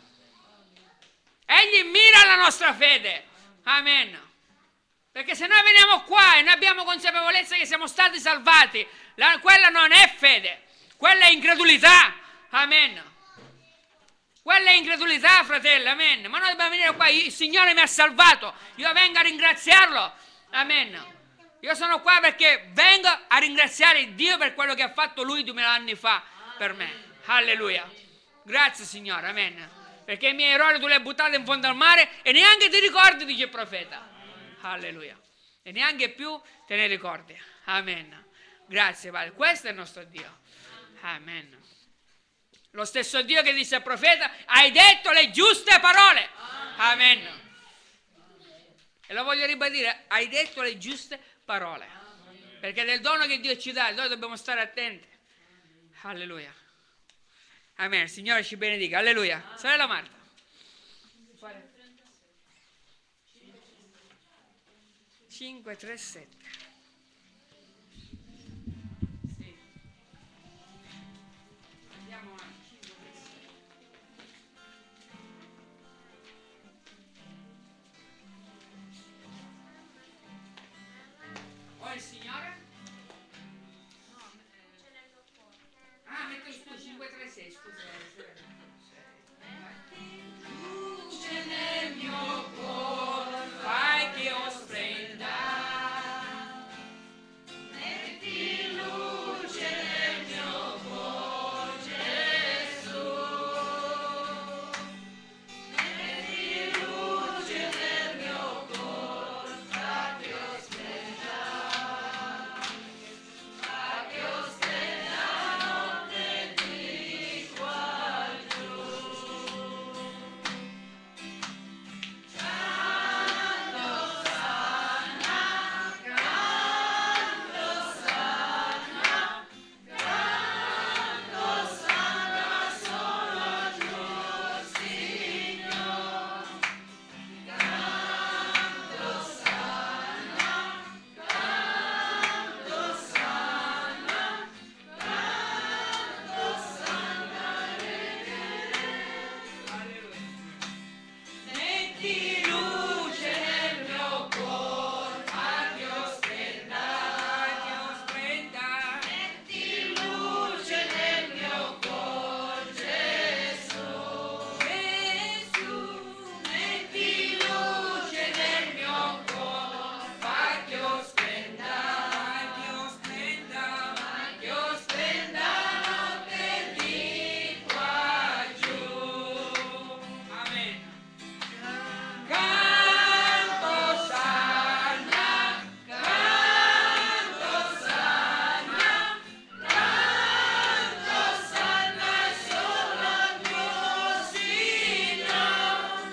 Egli mira alla nostra fede. Amen. Perché se noi veniamo qua e noi abbiamo consapevolezza che siamo stati salvati, quella non è fede, quella è incredulità. Amen. Quella è incredulità, fratelli. Amen. Ma noi dobbiamo venire qua, il Signore mi ha salvato, io vengo a ringraziarlo. Amen. Io sono qua perché vengo a ringraziare Dio per quello che ha fatto Lui 2000 anni fa per me. Alleluia. Grazie Signore. Amen. Perché i miei errori tu li hai buttati in fondo al mare e neanche ti ricordi, dice il profeta. Alleluia. E neanche più te ne ricordi. Amen. Grazie Padre. Questo è il nostro Dio. Amen. Lo stesso Dio che disse al profeta, hai detto le giuste parole. Amen. E lo voglio ribadire, hai detto le giuste parole. Perché del dono che Dio ci dà, noi dobbiamo stare attenti. Alleluia. Amen. Il Signore ci benedica. Alleluia. Sorella Marta. 5, 3, 7. Sì. Andiamo avanti. 5, 3, 7. Oh, il Signore? Ah, metto scusa, 5, 3, 6, scusa. Luce nel mio cuore, fai che io splenda. Metti luce nel mio cuore, Gesù. Metti luce nel mio cuore, fa che io splenda. Fa che io splenda notte di qua giù. Metti luce nel mio cuore, fa che io splenda, Metti luce nel mio cuore, Gesù. Gesù, metti luce nel mio cuore, fa che io splenda, fa che io splenda notte di qua giù. Amen. Canto sana, solo al mio Signore.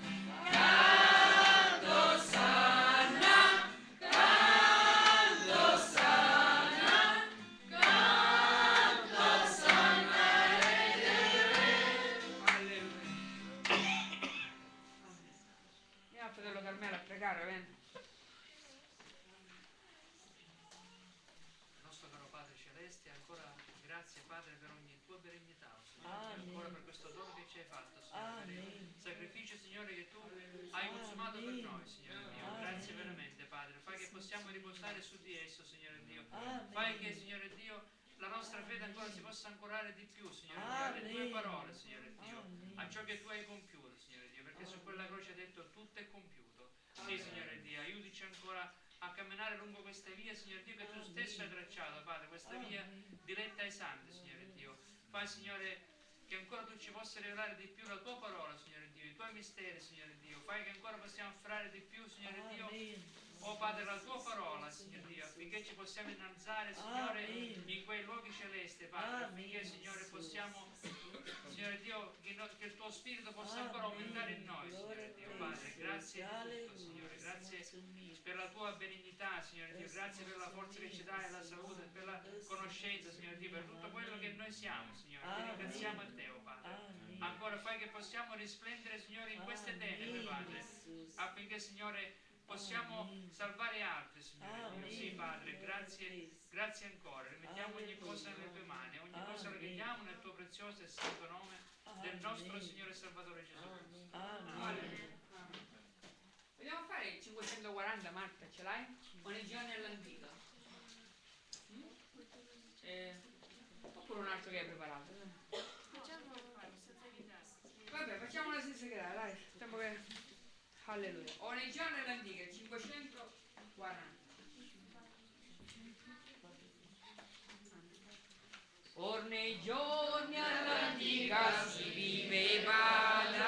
Canto sana, Andiamo a fratello Carmelo a pregare, ven. Nostro caro Padre Celeste, ancora grazie Padre per ogni tua benignità, Signore, ancora per questo dono che ci hai fatto, Signore, per il sacrificio, Signore, che tu hai consumato per noi, Signore Dio. Grazie veramente, Padre. Fai che possiamo riposare su di esso, Signore Dio. Fai che, Signore Dio, la nostra fede ancora si possa ancorare di più, Signore Dio, alle tue parole, Signore Dio, a ciò che tu hai compiuto, Signore Dio, perché su quella croce hai detto tutto è compiuto. Sì, Signore Dio, aiutici ancora a camminare lungo questa via, Signore Dio, che tu stesso hai tracciato, Padre, questa via diretta ai santi, Signore Dio. Fai, Signore, che ancora tu ci possa rivelare di più la tua parola, Signore Dio, i tuoi misteri, Signore Dio. Fai che ancora possiamo afferrare di più, Signore Dio, oh Padre, la tua parola, Signore Dio, affinché ci possiamo innalzare, Signore, in quei luoghi celesti, Padre, affinché, Signore, possiamo, Signore Dio, che il tuo spirito possa ancora aumentare in noi, Signore Dio, Padre. Grazie di tutto, Signore, grazie per la tua benignità, Signore Dio, grazie per la forza che ci dai, la salute, per la conoscenza, Signore Dio, per tutto quello che noi siamo, Signore. Ti ringraziamo a te, oh Padre. Ancora fai che possiamo risplendere, Signore, in queste tenebre, Padre, affinché, Signore, possiamo salvare altri, Signore Dio. Sì, Padre, grazie ancora. Rimettiamo ogni cosa nelle tue mani, ogni cosa la chiediamo nel tuo prezioso e santo nome del nostro Signore e Salvatore Gesù Cristo. Alleluia. Vogliamo fare il 540, Marta, ce l'hai? Ogni giorno all'antica. Oppure un altro che hai preparato? Vabbè, facciamo la stessa gara, dai. Tempo che... Alleluia. Ogni giorno all'antica, 540. Or nei giorni all'antica si viveva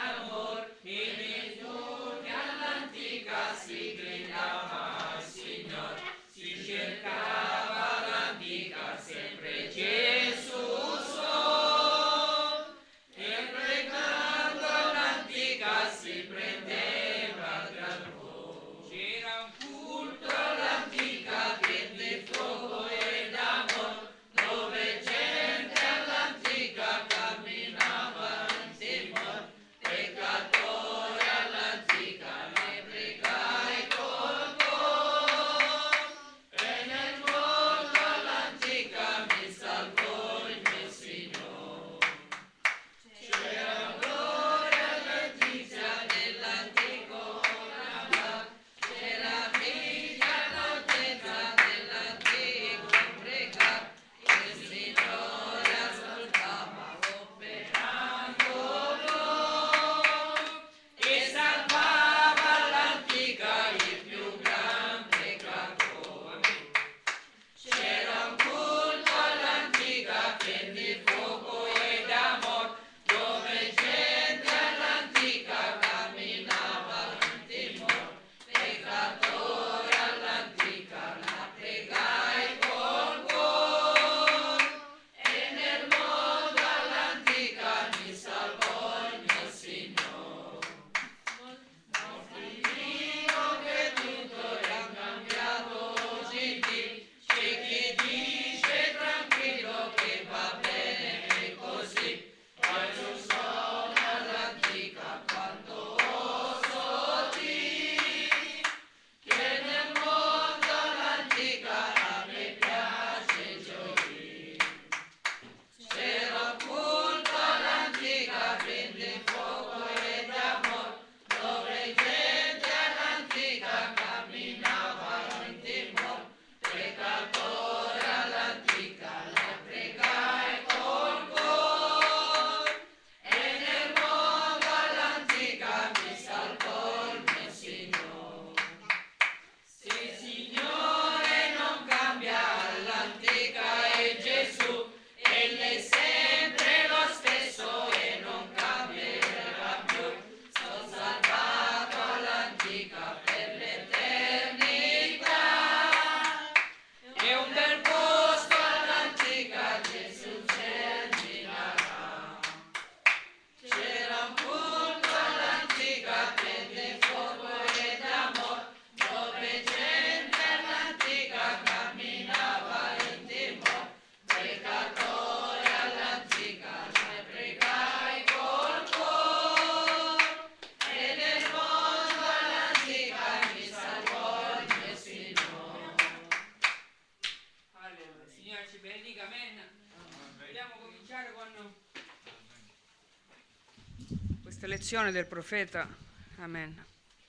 lezione del profeta. Amen.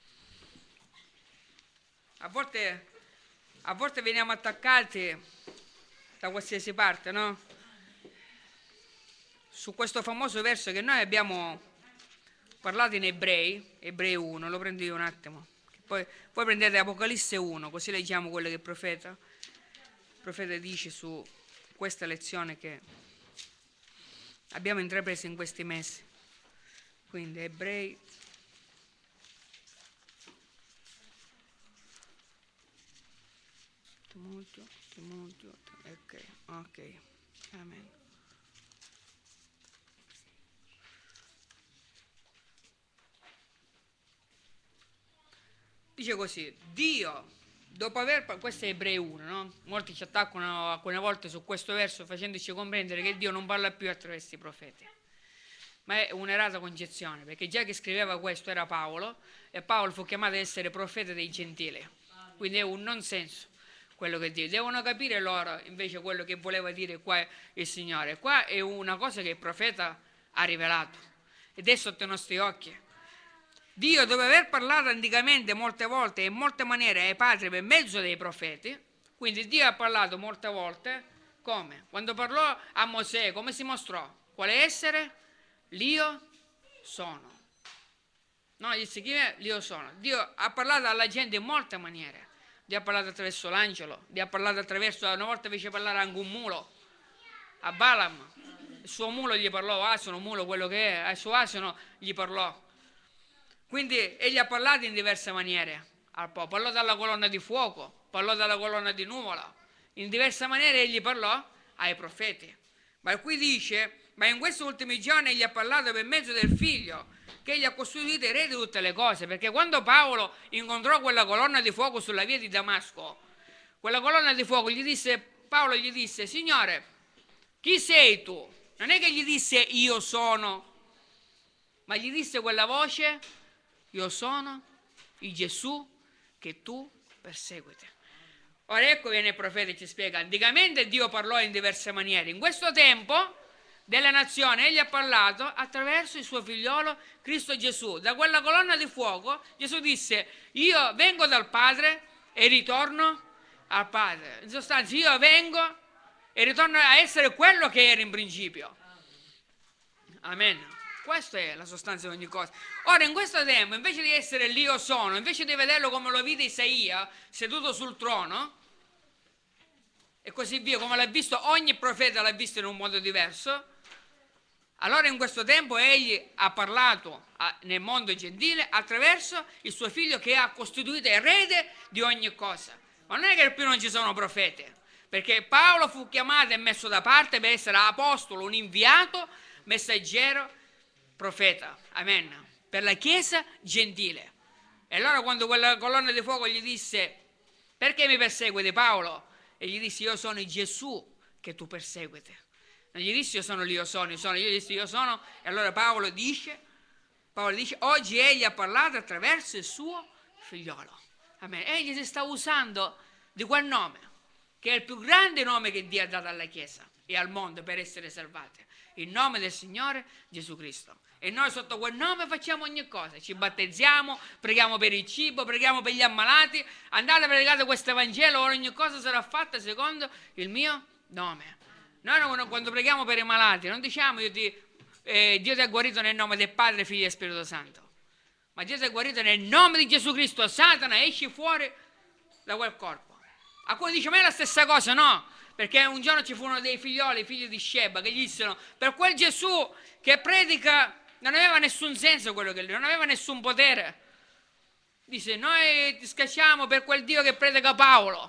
A volte veniamo attaccati da qualsiasi parte, no? Su questo famoso verso che noi abbiamo parlato in Ebrei 1, lo prendo io un attimo. Poi prendete Apocalisse 1, così leggiamo quello che il profeta dice su questa lezione che abbiamo intrapreso in questi mesi. Quindi Ebrei Timoteo, ok, amen. Dice così, Dio, dopo aver, questo è Ebrei 1, no? Molti ci attaccano alcune volte su questo verso facendoci comprendere che Dio non parla più attraverso i profeti. Ma è un'errata concezione, perché già che scriveva questo era Paolo, e Paolo fu chiamato ad essere profeta dei gentili. Quindi è un non senso quello che dice. Devono capire loro invece quello che voleva dire qua il Signore. Qua è una cosa che il profeta ha rivelato, ed è sotto i nostri occhi. Dio, dopo aver parlato anticamente molte volte e in molte maniere ai padri per mezzo dei profeti, quindi Dio ha parlato molte volte, come? Quando parlò a Mosè, come si mostrò? Quale essere? L'Io sono. No, disse chi è? L'Io sono. Dio ha parlato alla gente in molte maniere. Dio ha parlato attraverso l'angelo, Dio ha parlato attraverso, una volta fece parlare anche un mulo, a Balaam. Il suo mulo gli parlò, asino, mulo quello che è, al suo asino gli parlò. Quindi egli ha parlato in diverse maniere al popolo, parlò dalla colonna di fuoco, parlò dalla colonna di nuvola, in diverse maniere egli parlò ai profeti. Ma qui dice, ma in questi ultimi giorni egli ha parlato per mezzo del figlio, che egli ha costituito re di tutte le cose, perché quando Paolo incontrò quella colonna di fuoco sulla via di Damasco, quella colonna di fuoco Paolo gli disse, Signore, chi sei tu? Non è che gli disse io sono, ma gli disse quella voce, io sono il Gesù che tu perseguiti. Ora ecco viene il profeta e ci spiega, anticamente Dio parlò in diverse maniere, in questo tempo della nazione egli ha parlato attraverso il suo figliolo Cristo Gesù. Da quella colonna di fuoco Gesù disse, io vengo dal Padre e ritorno al Padre. In sostanza io vengo e ritorno a essere quello che era in principio. Amen. Questa è la sostanza di ogni cosa. Ora in questo tempo, invece di essere l'Io sono, invece di vederlo come lo vide Isaia, seduto sul trono, e così via, come l'ha visto, ogni profeta l'ha visto in un modo diverso, allora in questo tempo egli ha parlato nel mondo gentile attraverso il suo figlio che ha costituito erede di ogni cosa. Ma non è che più non ci sono profeti, perché Paolo fu chiamato e messo da parte per essere apostolo, un inviato, messaggero, profeta, amen, per la chiesa gentile. E allora quando quella colonna di fuoco gli disse, perché mi perseguiti Paolo? E gli disse, io sono il Gesù che tu perseguiti. Non gli disse io sono l'Io sono, io disse io sono, e allora Paolo dice, oggi egli ha parlato attraverso il suo figliolo. Amen. Egli si sta usando di quel nome, che è il più grande nome che Dio ha dato alla Chiesa e al mondo per essere salvati. Il nome del Signore Gesù Cristo. E noi sotto quel nome facciamo ogni cosa, ci battezziamo, preghiamo per il cibo, preghiamo per gli ammalati, andate a predicare questo Evangelo, ogni cosa sarà fatta secondo il mio nome. Noi quando preghiamo per i malati non diciamo Dio ti ha guarito nel nome del Padre, Figlio e Spirito Santo, ma Dio ti ha guarito nel nome di Gesù Cristo. Satana, esci fuori da quel corpo. Alcuni dicono ma è la stessa cosa, no, perché un giorno ci furono dei figlioli, figli di Sceba, che gli dissero per quel Gesù che predica non aveva nessun senso quello che lui, non aveva nessun potere. Dice noi ti scacciamo per quel Dio che predica Paolo.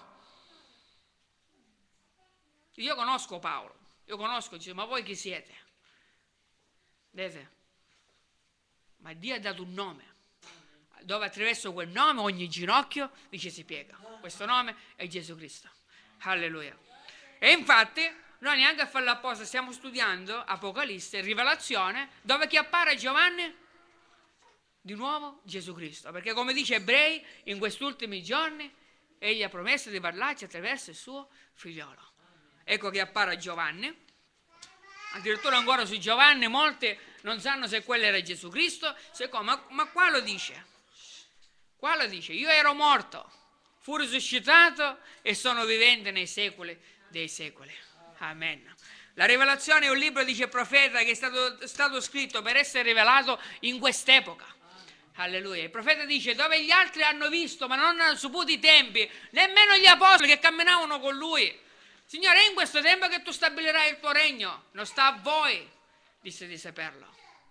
Io conosco Paolo, io conosco Gesù, ma voi chi siete? Vedete? Ma Dio ha dato un nome, dove attraverso quel nome ogni ginocchio dice si piega. Questo nome è Gesù Cristo. Alleluia. E infatti noi neanche a farlo apposta stiamo studiando Apocalisse, Rivelazione, dove chi appare Giovanni? Di nuovo Gesù Cristo, perché come dice Ebrei, in questi ultimi giorni egli ha promesso di parlarci attraverso il suo figliolo. Ecco che appare Giovanni, addirittura ancora su Giovanni molti non sanno se quello era Gesù Cristo, se come, ma qua lo dice. Qua lo dice, io ero morto, fu risuscitato e sono vivente nei secoli dei secoli. Amen. La rivelazione è un libro, dice il profeta, che è stato scritto per essere rivelato in quest'epoca. Alleluia. Il profeta dice, dove gli altri hanno visto ma non hanno saputo i tempi, nemmeno gli apostoli che camminavano con lui. Signore, è in questo tempo che tu stabilirai il tuo regno, non sta a voi, disse di saperlo.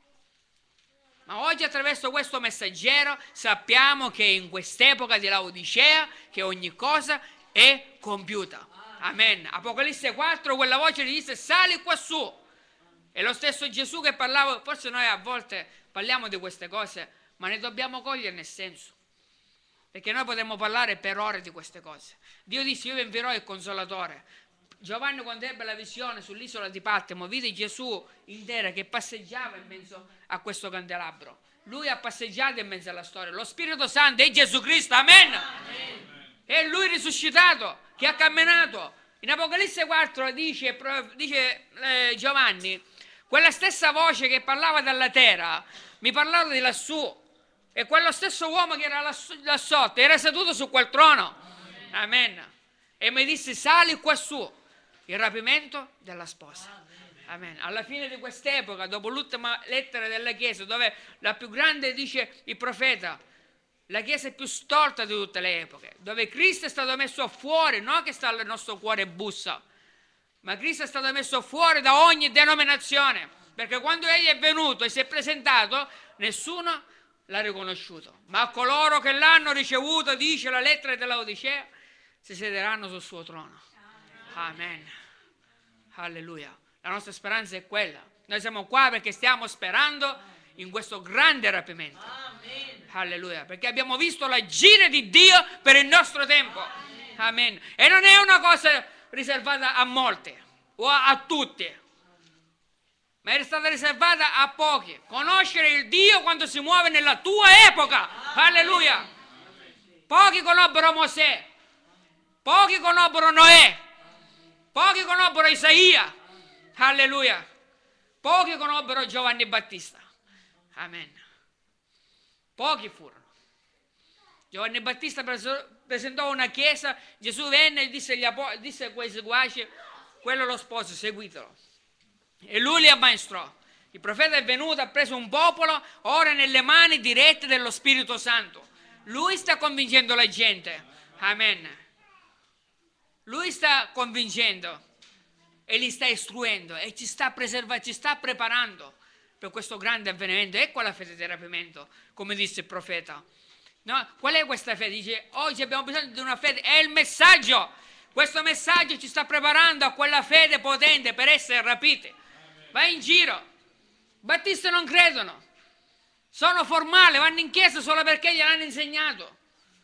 Ma oggi attraverso questo messaggero sappiamo che in quest'epoca di Laodicea che ogni cosa è compiuta. Amen. Apocalisse 4, quella voce gli disse, sali qua su. È lo stesso Gesù che parlava, forse noi a volte parliamo di queste cose, ma ne dobbiamo cogliere nel senso. Perché noi potremmo parlare per ore di queste cose. Dio disse, io vi invierò il Consolatore. Giovanni, quando ebbe la visione sull'isola di Patmo, vide Gesù intera che passeggiava in mezzo a questo candelabro. Lui ha passeggiato in mezzo alla storia. Lo Spirito Santo è Gesù Cristo, amen. Amen. È Lui risuscitato, che ha camminato. In Apocalisse 4 dice Giovanni, quella stessa voce che parlava dalla terra, mi parlava di lassù. E quello stesso uomo che era là sotto, era seduto su quel trono. Amen. E mi disse, sali qua su. Il rapimento della sposa. Amen. Alla fine di quest'epoca, dopo l'ultima lettera della Chiesa, dove la più grande dice il profeta, la Chiesa è più stolta di tutte le epoche, dove Cristo è stato messo fuori, non che sta nel nostro cuore e bussa, ma Cristo è stato messo fuori da ogni denominazione, perché quando Egli è venuto e si è presentato, nessuno l'ha riconosciuto, ma coloro che l'hanno ricevuto, dice la lettera della Odissea, si siederanno sul suo trono. Amen. Alleluia. La nostra speranza è quella. Noi siamo qua perché stiamo sperando in questo grande rapimento. Amen. Alleluia. Perché abbiamo visto l'agire di Dio per il nostro tempo. Amen. Amen. E non è una cosa riservata a molti o a tutti, ma è stata riservata a pochi. Conoscere il Dio quando si muove nella tua epoca. Alleluia. Pochi conobbero Mosè, pochi conobbero Noè, pochi conobbero Isaia. Alleluia. Pochi conobbero Giovanni Battista. Amen. Pochi furono. Giovanni Battista presentò una chiesa, Gesù venne e disse a quei seguaci, quello è lo sposo, seguitelo. E lui li ammaestrò. Il profeta è venuto, ha preso un popolo, ora nelle mani dirette dello Spirito Santo. Lui sta convincendo la gente. Amen. Lui sta convincendo e li sta istruendo e ci sta preparando per questo grande avvenimento. Ecco la fede del rapimento, come disse il profeta. No? Qual è questa fede? Dice, oggi abbiamo bisogno di una fede, è il messaggio. Questo messaggio ci sta preparando a quella fede potente per essere rapiti. Vai in giro. Battisti non credono, sono formali, vanno in chiesa solo perché gliel'hanno insegnato.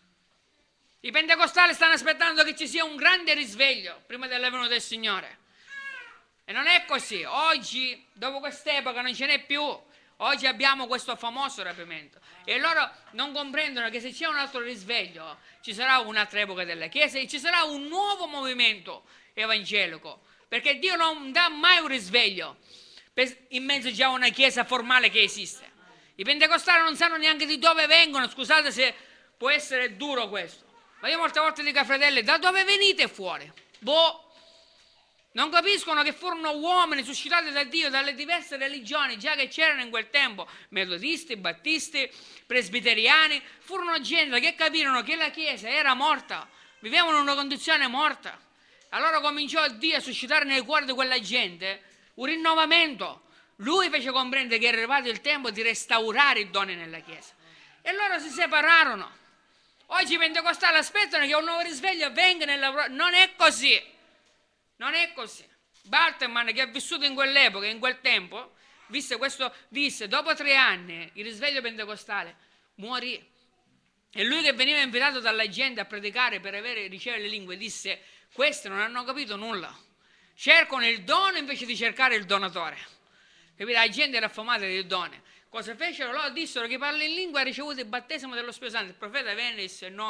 I pentecostali stanno aspettando che ci sia un grande risveglio prima della venuta del Signore. E non è così. Oggi, dopo quest'epoca, non ce n'è più. Oggi abbiamo questo famoso rapimento. E loro non comprendono che se c'è un altro risveglio, ci sarà un'altra epoca della Chiesa e ci sarà un nuovo movimento evangelico. Perché Dio non dà mai un risveglio in mezzo già a una Chiesa formale che esiste. I pentecostali non sanno neanche di dove vengono. Scusate se può essere duro questo. Ma io molte volte dico ai fratelli, da dove venite fuori? Boh. Non capiscono che furono uomini suscitati da Dio dalle diverse religioni già che c'erano in quel tempo, metodisti, battisti, presbiteriani, furono gente che capirono che la Chiesa era morta, vivevano in una condizione morta. Allora cominciò Dio a suscitare nei cuori di quella gente un rinnovamento. Lui fece comprendere che era arrivato il tempo di restaurare i doni nella Chiesa. E loro si separarono. Oggi i pentecostali aspettano che un nuovo risveglio avvenga nella... Non è così. Non è così. Bartman, che ha vissuto in quell'epoca, in quel tempo, disse, dopo 3 anni, il risveglio pentecostale morì. E lui che veniva invitato dalla gente a predicare per ricevere le lingue, disse, questi non hanno capito nulla. Cercano il dono invece di cercare il donatore. Capite? La gente era affamata del dono. Cosa fecero? Loro dissero che parla in lingua ha ricevuto il battesimo dello Spirito Santo. Il profeta venne e disse, no,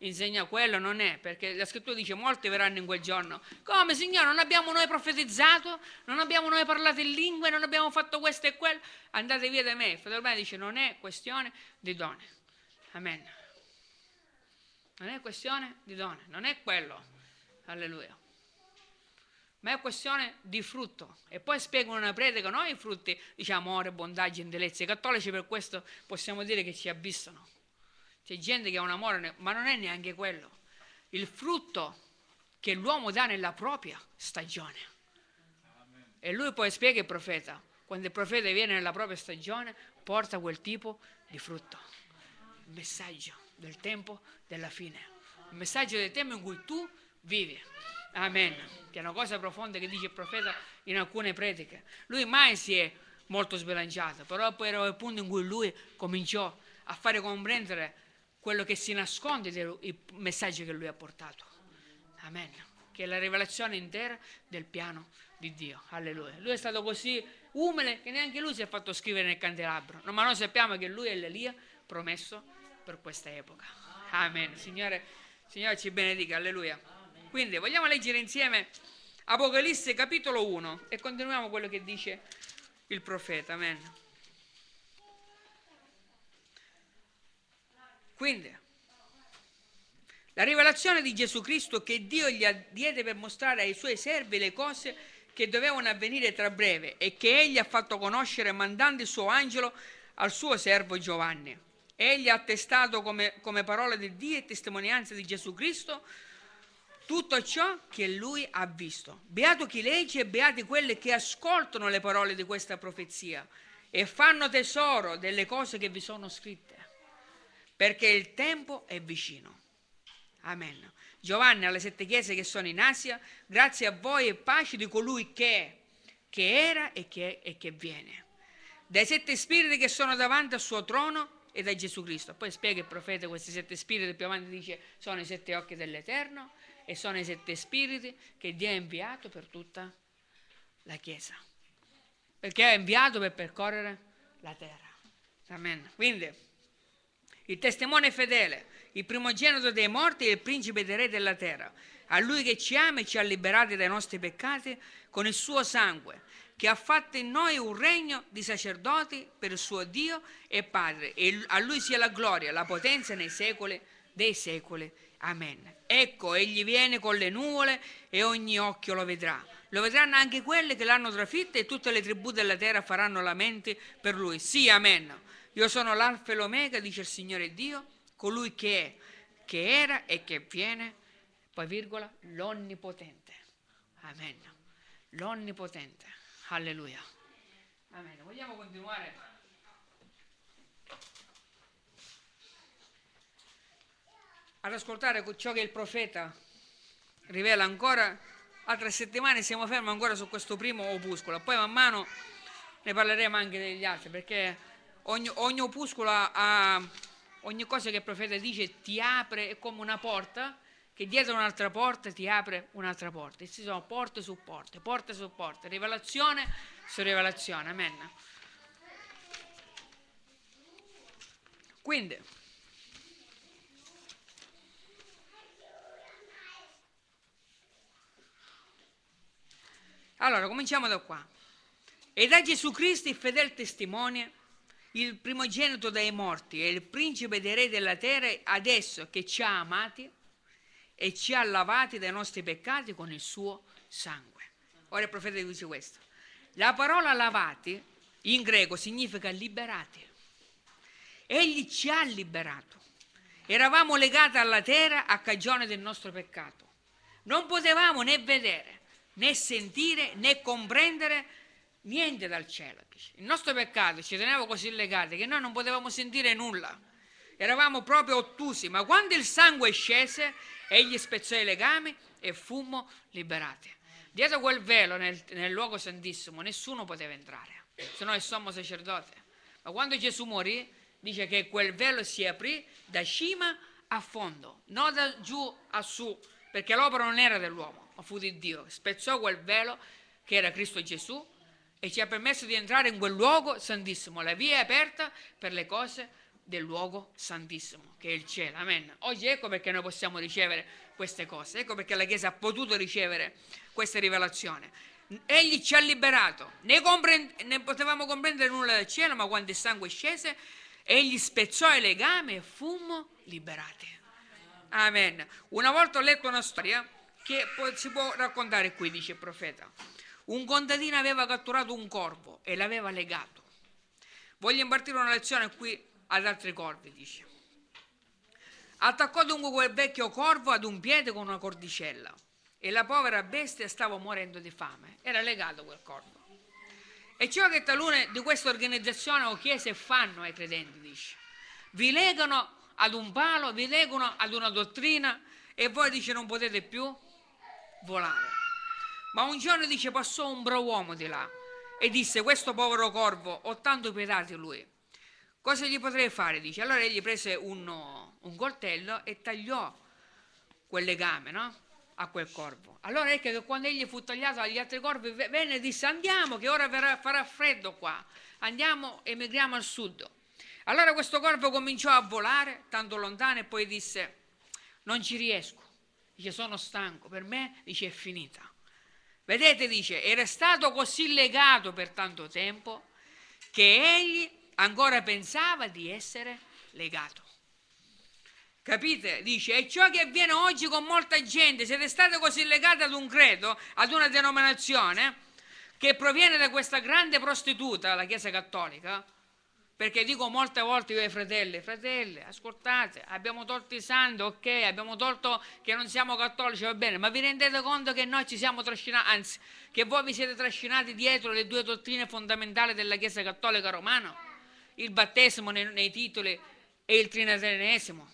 insegna quello, non è, perché la scrittura dice molti verranno in quel giorno. Come, Signore, non abbiamo noi profetizzato, non abbiamo noi parlato in lingue, non abbiamo fatto questo e quello, andate via da me. Il fratello Branham dice non è questione di doni. Amen. Non è questione di doni, non è quello. Alleluia. Ma è questione di frutto. E poi spiegano una predica, non i frutti, diciamo, amore, bontà, gentilezza. I cattolici per questo possiamo dire che ci abissano. C'è gente che ha un amore, ma non è neanche quello. Il frutto che l'uomo dà nella propria stagione. E lui poi spiega il profeta. Quando il profeta viene nella propria stagione, porta quel tipo di frutto. Il messaggio del tempo della fine. Il messaggio del tempo in cui tu vivi. Amen. Che è una cosa profonda che dice il profeta in alcune prediche. Lui mai si è molto sbilanciato, però poi era il punto in cui lui cominciò a fare comprendere quello che si nasconde del messaggio che lui ha portato. Amen. Che è la rivelazione intera del piano di Dio. Alleluia. Lui è stato così umile che neanche lui si è fatto scrivere nel candelabro. No, ma noi sappiamo che lui è l'Elia promesso per questa epoca. Amen. Signore ci benedica. Alleluia. Quindi vogliamo leggere insieme Apocalisse capitolo 1 e continuiamo quello che dice il profeta. Amen. Quindi, la rivelazione di Gesù Cristo che Dio gli diede per mostrare ai suoi servi le cose che dovevano avvenire tra breve e che egli ha fatto conoscere mandando il suo angelo al suo servo Giovanni. Egli ha attestato come parola di Dio e testimonianza di Gesù Cristo tutto ciò che lui ha visto. Beato chi legge e beati quelli che ascoltano le parole di questa profezia e fanno tesoro delle cose che vi sono scritte, perché il tempo è vicino. Amen. Giovanni alle 7 chiese che sono in Asia, grazie a voi e pace di colui che era e che viene, dai 7 spiriti che sono davanti al suo trono e da Gesù Cristo. Poi spiega il profeta questi 7 spiriti, più avanti dice sono i 7 occhi dell'Eterno e sono i 7 spiriti che Dio ha inviato per tutta la Chiesa, perché ha inviato per percorrere la terra. Amen. Quindi il testimone fedele, il primogenito dei morti e il principe dei re della terra, a lui che ci ama e ci ha liberati dai nostri peccati con il suo sangue, che ha fatto in noi un regno di sacerdoti per il suo Dio e Padre, e a lui sia la gloria, la potenza nei secoli dei secoli. Amen. Ecco, egli viene con le nuvole e ogni occhio lo vedrà. Lo vedranno anche quelli che l'hanno trafitto e tutte le tribù della terra faranno lamenti per lui. Sì, amen. Io sono l'alfa e l'omega, dice il Signore Dio, colui che è, che era e che viene, poi virgola, l'onnipotente. Amen. L'onnipotente. Alleluia. Amen. Vogliamo continuare? Ad ascoltare ciò che il profeta rivela ancora. Altre settimane siamo fermi ancora su questo primo opuscolo, poi man mano ne parleremo anche degli altri, perché ogni opuscolo ha ogni cosa che il profeta dice ti apre, è come una porta che dietro un'altra porta ti apre un'altra porta, e ci sono porte su porte, rivelazione su rivelazione. Amen. Quindi allora cominciamo da qua. E da Gesù Cristo il fedele testimone, il primogenito dai morti e il principe dei re della terra, adesso che ci ha amati e ci ha lavati dai nostri peccati con il suo sangue. Ora il profeta dice questo. La parola lavati in greco significa liberati. Egli ci ha liberato. Eravamo legati alla terra a cagione del nostro peccato. Non potevamo né vedere, né sentire, né comprendere niente dal cielo. Il nostro peccato ci teneva così legati che noi non potevamo sentire nulla. Eravamo proprio ottusi, ma quando il sangue scese, egli spezzò i legami e fummo liberati. Dietro quel velo nel luogo santissimo nessuno poteva entrare, se no il sommo sacerdote. Ma quando Gesù morì, dice che quel velo si aprì da cima a fondo, non da giù a su, perché l'opera non era dell'uomo, ma fu di Dio. Spezzò quel velo che era Cristo Gesù e ci ha permesso di entrare in quel luogo santissimo. La via è aperta per le cose del luogo santissimo, che è il cielo. Amen. Oggi ecco perché noi possiamo ricevere queste cose, ecco perché la Chiesa ha potuto ricevere questa rivelazione. Egli ci ha liberato, ne potevamo comprendere nulla del cielo, ma quando il sangue scese, egli spezzò i legami e fummo liberati. Amen. Una volta ho letto una storia che si può raccontare qui, dice il profeta. Un contadino aveva catturato un corvo e l'aveva legato. Voglio impartire una lezione qui ad altri corvi, dice. Attaccò dunque quel vecchio corvo ad un piede con una cordicella e la povera bestia stava morendo di fame. Era legato quel corvo. E ciò che talune di queste organizzazioni o chiese fanno ai credenti, dice. Vi legano ad un palo, vi legano ad una dottrina e voi, dice, non potete più volare. Ma un giorno, dice, passò un bravo uomo di là e disse: questo povero corvo, ho tanto pietà di lui, cosa gli potrei fare? Dice. Allora egli prese un coltello e tagliò quel legame, no? A quel corvo. Allora ecco che quando egli fu tagliato agli altri corvi, venne e disse: andiamo che ora farà freddo qua, andiamo, emigriamo al sud. Allora questo corvo cominciò a volare tanto lontano e poi disse: non ci riesco, dice, sono stanco, per me, dice, è finita. Vedete, dice, era stato così legato per tanto tempo che egli ancora pensava di essere legato. Capite? Dice, è ciò che avviene oggi con molta gente. Siete stati così legati ad un credo, ad una denominazione che proviene da questa grande prostituta, la Chiesa Cattolica, perché dico molte volte io ai fratelli, ascoltate, abbiamo tolto i santi, ok, abbiamo tolto che non siamo cattolici, va bene, ma vi rendete conto che noi ci siamo trascinati, anzi, che voi vi siete trascinati dietro le due dottrine fondamentali della Chiesa Cattolica Romana? Il battesimo nei titoli e il trinitarianesimo.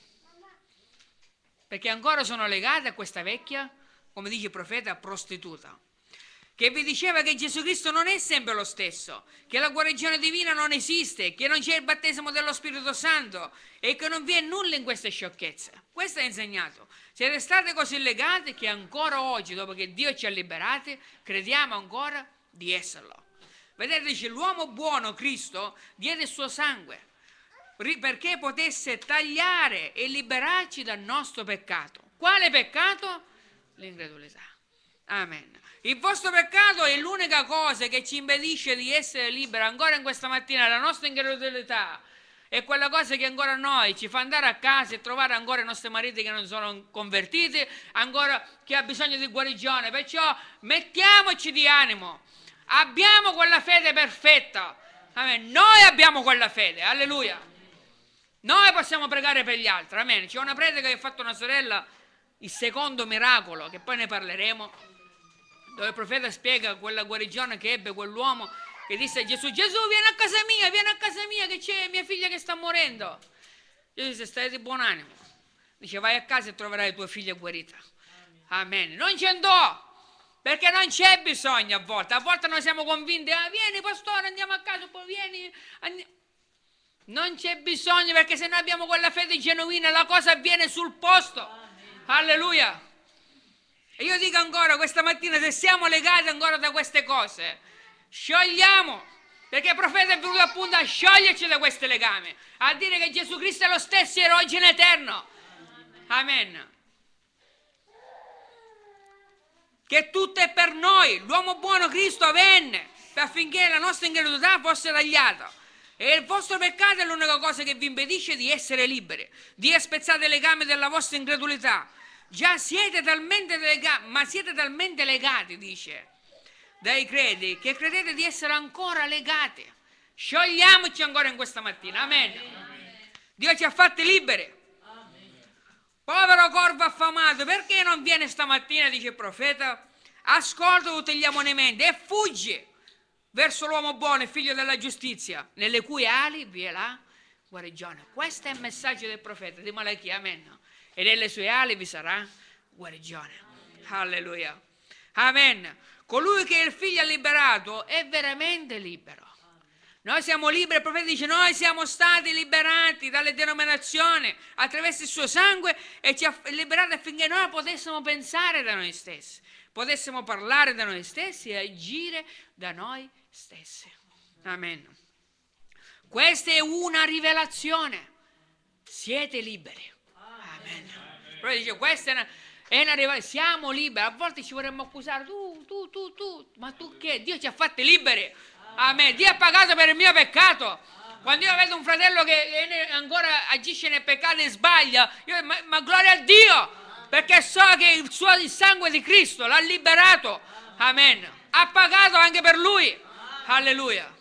Perché ancora sono legati a questa vecchia, come dice il profeta, prostituta, che vi diceva che Gesù Cristo non è sempre lo stesso, che la guarigione divina non esiste, che non c'è il battesimo dello Spirito Santo e che non vi è nulla in queste sciocchezze. Questo è insegnato. Siete stati così legati che ancora oggi, dopo che Dio ci ha liberati, crediamo ancora di esserlo. Vedete, dice, l'uomo buono, Cristo, diede il suo sangue perché potesse tagliare e liberarci dal nostro peccato. Quale peccato? L'incredulità. Amen. Il vostro peccato è l'unica cosa che ci impedisce di essere liberi ancora in questa mattina. La nostra incredulità è quella cosa che ancora noi ci fa andare a casa e trovare ancora i nostri mariti che non sono convertiti, ancora chi ha bisogno di guarigione. Perciò mettiamoci di animo, abbiamo quella fede perfetta. Amen. Noi abbiamo quella fede, alleluia. Noi possiamo pregare per gli altri, amen. C'è una predica che ha fatto una sorella, il secondo miracolo, che poi ne parleremo, dove il profeta spiega quella guarigione che ebbe quell'uomo che disse a Gesù: Gesù, vieni a casa mia che c'è mia figlia che sta morendo. Gesù disse: stai di buon animo, dice, vai a casa e troverai tua figlia guarita. Amen. Non ci andò, perché non c'è bisogno a volte noi siamo convinti: vieni pastore, andiamo a casa, poi vieni, non c'è bisogno, perché se noi abbiamo quella fede genuina la cosa avviene sul posto. Alleluia. E io dico ancora questa mattina, se siamo legati ancora da queste cose, sciogliamo, perché il profeta è venuto appunto a scioglierci da questi legami, a dire che Gesù Cristo è lo stesso ieri, oggi in eterno. Amen. Che tutto è per noi. L'uomo buono Cristo venne affinché la nostra incredulità fosse tagliata. E il vostro peccato è l'unica cosa che vi impedisce di essere liberi. Dio ha spezzato i legami della vostra incredulità. Già siete talmente legati, ma siete talmente legati, dice, dai credi, che credete di essere ancora legati. Sciogliamoci ancora in questa mattina. Amen. Dio ci ha fatti liberi. Povero corvo affamato, perché non viene stamattina, dice il profeta? Ascolta tutti gli ammonimenti e fuggi verso l'uomo buono e figlio della giustizia, nelle cui ali vi è la guarigione. Questo è il messaggio del profeta di Malachia, amen. E nelle sue ali vi sarà guarigione. Alleluia. Amen. Colui che il figlio ha liberato è veramente libero. Noi siamo liberi, il profeta dice, noi siamo stati liberati dalle denominazioni attraverso il suo sangue e ci ha liberati affinché noi potessimo pensare da noi stessi, potessimo parlare da noi stessi e agire da noi stessi. Amen. Questa è una rivelazione siete liberi. Amen. Però dice, questa è una rivelazione, siamo liberi. A volte ci vorremmo accusare, tu, ma tu che? Dio ci ha fatti liberi. Amen. Dio ha pagato per il mio peccato. Quando io vedo un fratello che ancora agisce nel peccato e sbaglia, ma gloria a Dio, perché so che il sangue di Cristo l'ha liberato. Amen. Ha pagato anche per lui. Alleluia.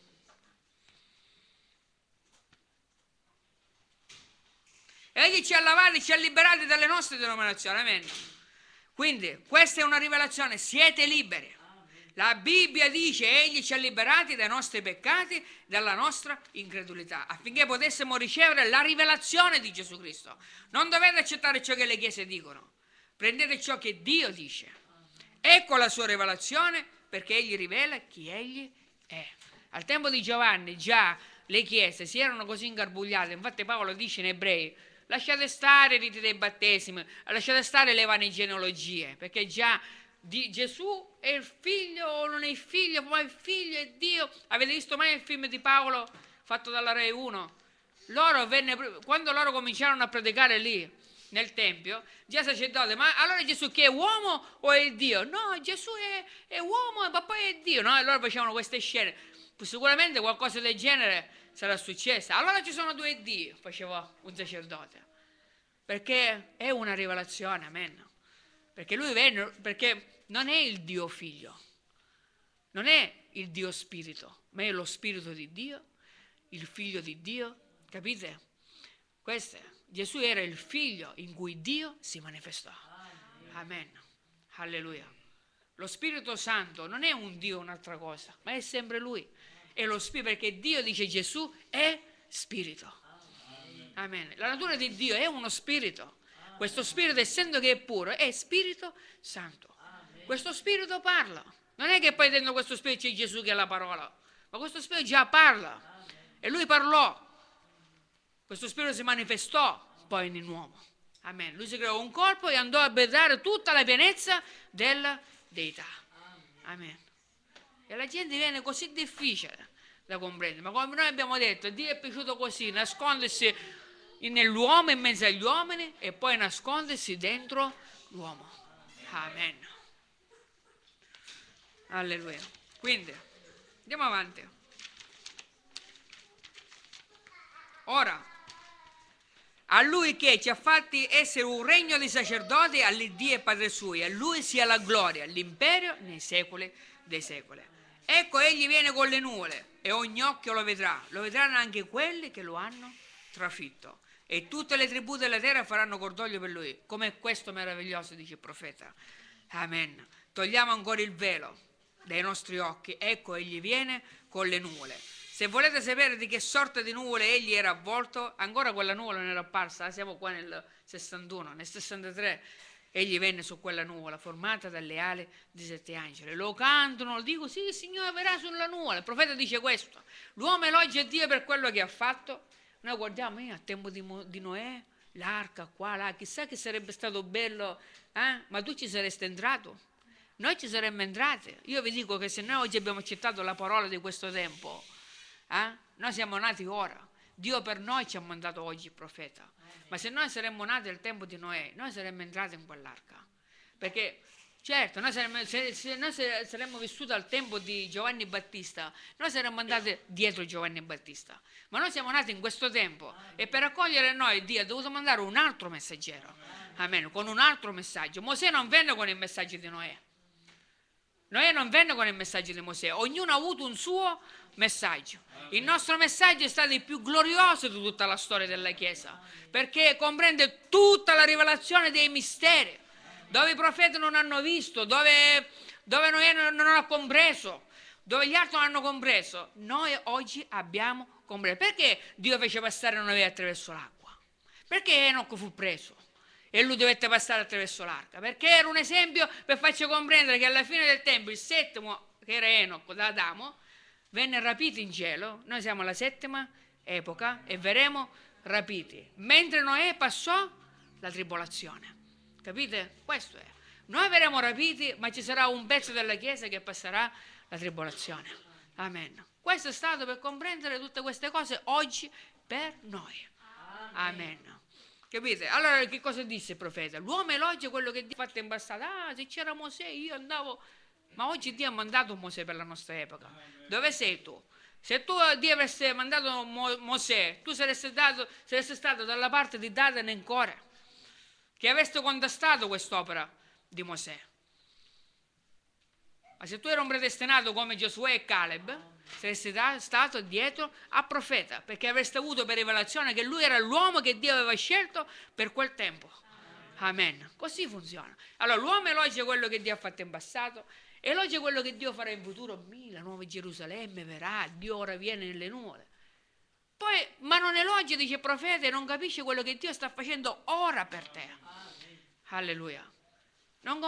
Egli ci ha lavati, ci ha liberati dalle nostre denominazioni. Amen. Quindi questa è una rivelazione, siete liberi. La Bibbia dice, egli ci ha liberati dai nostri peccati, dalla nostra incredulità, affinché potessimo ricevere la rivelazione di Gesù Cristo. Non dovete accettare ciò che le chiese dicono, prendete ciò che Dio dice. Ecco la sua rivelazione, perché egli rivela chi egli è. Al tempo di Giovanni già le chiese si erano così ingarbugliate, infatti Paolo dice in Ebrei, lasciate stare i riti dei battesimi, lasciate stare le vane genealogie, perché già Gesù è il figlio o non è il figlio, ma il figlio è Dio. Avete visto mai il film di Paolo fatto dalla Rai 1? Quando loro cominciarono a predicare lì nel Tempio, già sacerdote, ma allora Gesù che è uomo o è Dio? No, Gesù è uomo ma poi è Dio, no? E loro facevano queste scene. Sicuramente qualcosa del genere sarà successo. Allora ci sono due Dio, faceva un sacerdote, perché è una rivelazione, amen. Perché lui venne, perché non è il Dio figlio, non è il Dio spirito, ma è lo spirito di Dio, il figlio di Dio, capite? Gesù era il figlio in cui Dio si manifestò. Amen. Alleluia. Lo Spirito Santo non è un Dio, un'altra cosa, ma è sempre lui. È lo spirito, perché Dio dice Gesù è spirito. Amen. La natura di Dio è uno spirito. Questo spirito, essendo che è puro, è Spirito Santo. Questo spirito parla. Non è che poi dentro questo spirito c'è Gesù che è la parola, ma questo spirito già parla. E lui parlò. Questo spirito si manifestò poi in un uomo. Amen. Lui si creò un corpo e andò a abitare tutta la pienezza della deità. Amen. E la gente viene così difficile da comprendere. Ma come noi abbiamo detto, Dio è piaciuto così, nascondersi nell'uomo, in mezzo agli uomini, e poi nascondersi dentro l'uomo. Amen. Alleluia. Quindi, andiamo avanti. Ora, a lui che ci ha fatti essere un regno di sacerdoti all'Iddio e Padre suo, a lui sia la gloria, l'imperio nei secoli dei secoli. Ecco, egli viene con le nuvole e ogni occhio lo vedranno anche quelli che lo hanno trafitto. E tutte le tribù della terra faranno cordoglio per lui. Com'è questo meraviglioso, dice il profeta. Amen. Togliamo ancora il velo dai nostri occhi. Ecco, egli viene con le nuvole. Se volete sapere di che sorta di nuvole egli era avvolto, ancora quella nuvola non era apparsa, siamo qua nel 61, nel 63, egli venne su quella nuvola formata dalle ali di 7 angeli. Lo cantano, lo dico, sì, il Signore verrà sulla nuvola. Il profeta dice questo. L'uomo elogia Dio per quello che ha fatto. Noi guardiamo, a tempo di Noè, l'arca qua, là, chissà che sarebbe stato bello, ma tu ci saresti entrato? Noi ci saremmo entrati. Io vi dico che se noi oggi abbiamo accettato la parola di questo tempo, noi siamo nati ora. Dio per noi ci ha mandato oggi il profeta. Ma se noi saremmo nati al tempo di Noè, noi saremmo entrati in quell'arca. Perché, certo, se noi saremmo vissuti al tempo di Giovanni Battista, noi saremmo andati dietro Giovanni Battista. Ma noi siamo nati in questo tempo e per accogliere noi Dio ha dovuto mandare un altro messaggero. Amen, con un altro messaggio. Mosè non venne con il messaggio di Noè. Noè non venne con il messaggio di Mosè. Ognuno ha avuto un suo messaggio. Il nostro messaggio è stato il più glorioso di tutta la storia della Chiesa, perché comprende tutta la rivelazione dei misteri, dove i profeti non hanno visto, dove Noè non ha compreso, dove gli altri non hanno compreso. Noi oggi abbiamo compreso. Perché Dio fece passare Noè attraverso l'acqua? Perché Enoch fu preso e lui dovette passare attraverso l'arca? Perché era un esempio per farci comprendere che alla fine del tempo il settimo, che era Enoch da Adamo, venne rapito in cielo. Noi siamo alla 7ª epoca e verremo rapiti, mentre Noè passò la tribolazione. Capite? Questo è. Noi verremo rapiti, ma ci sarà un pezzo della Chiesa che passerà la tribolazione. Amen. Questo è stato per comprendere tutte queste cose oggi per noi. Amen. Capite? Allora che cosa disse il profeta? L'uomo elogia quello che Dio ha fatto in passato. Ah, se c'era Mosè io andavo... Ma oggi Dio ha mandato Mosè per la nostra epoca. Dove sei tu? Se tu Dio avesse mandato Mosè, tu saresti stato dalla parte di Datane e Core, che avresti contestato quest'opera di Mosè. Ma se tu eri un predestinato come Giosuè e Caleb, saresti stato dietro al profeta, perché avresti avuto per rivelazione che lui era l'uomo che Dio aveva scelto per quel tempo. Amen. Così funziona. Allora l'uomo elogia quello che Dio ha fatto in passato, elogia quello che Dio farà in futuro. La nuova Gerusalemme verrà, Dio ora viene nelle nuvole. Poi, ma non elogia, dice il profeta, e non capisce quello che Dio sta facendo ora per te. Alleluia. Non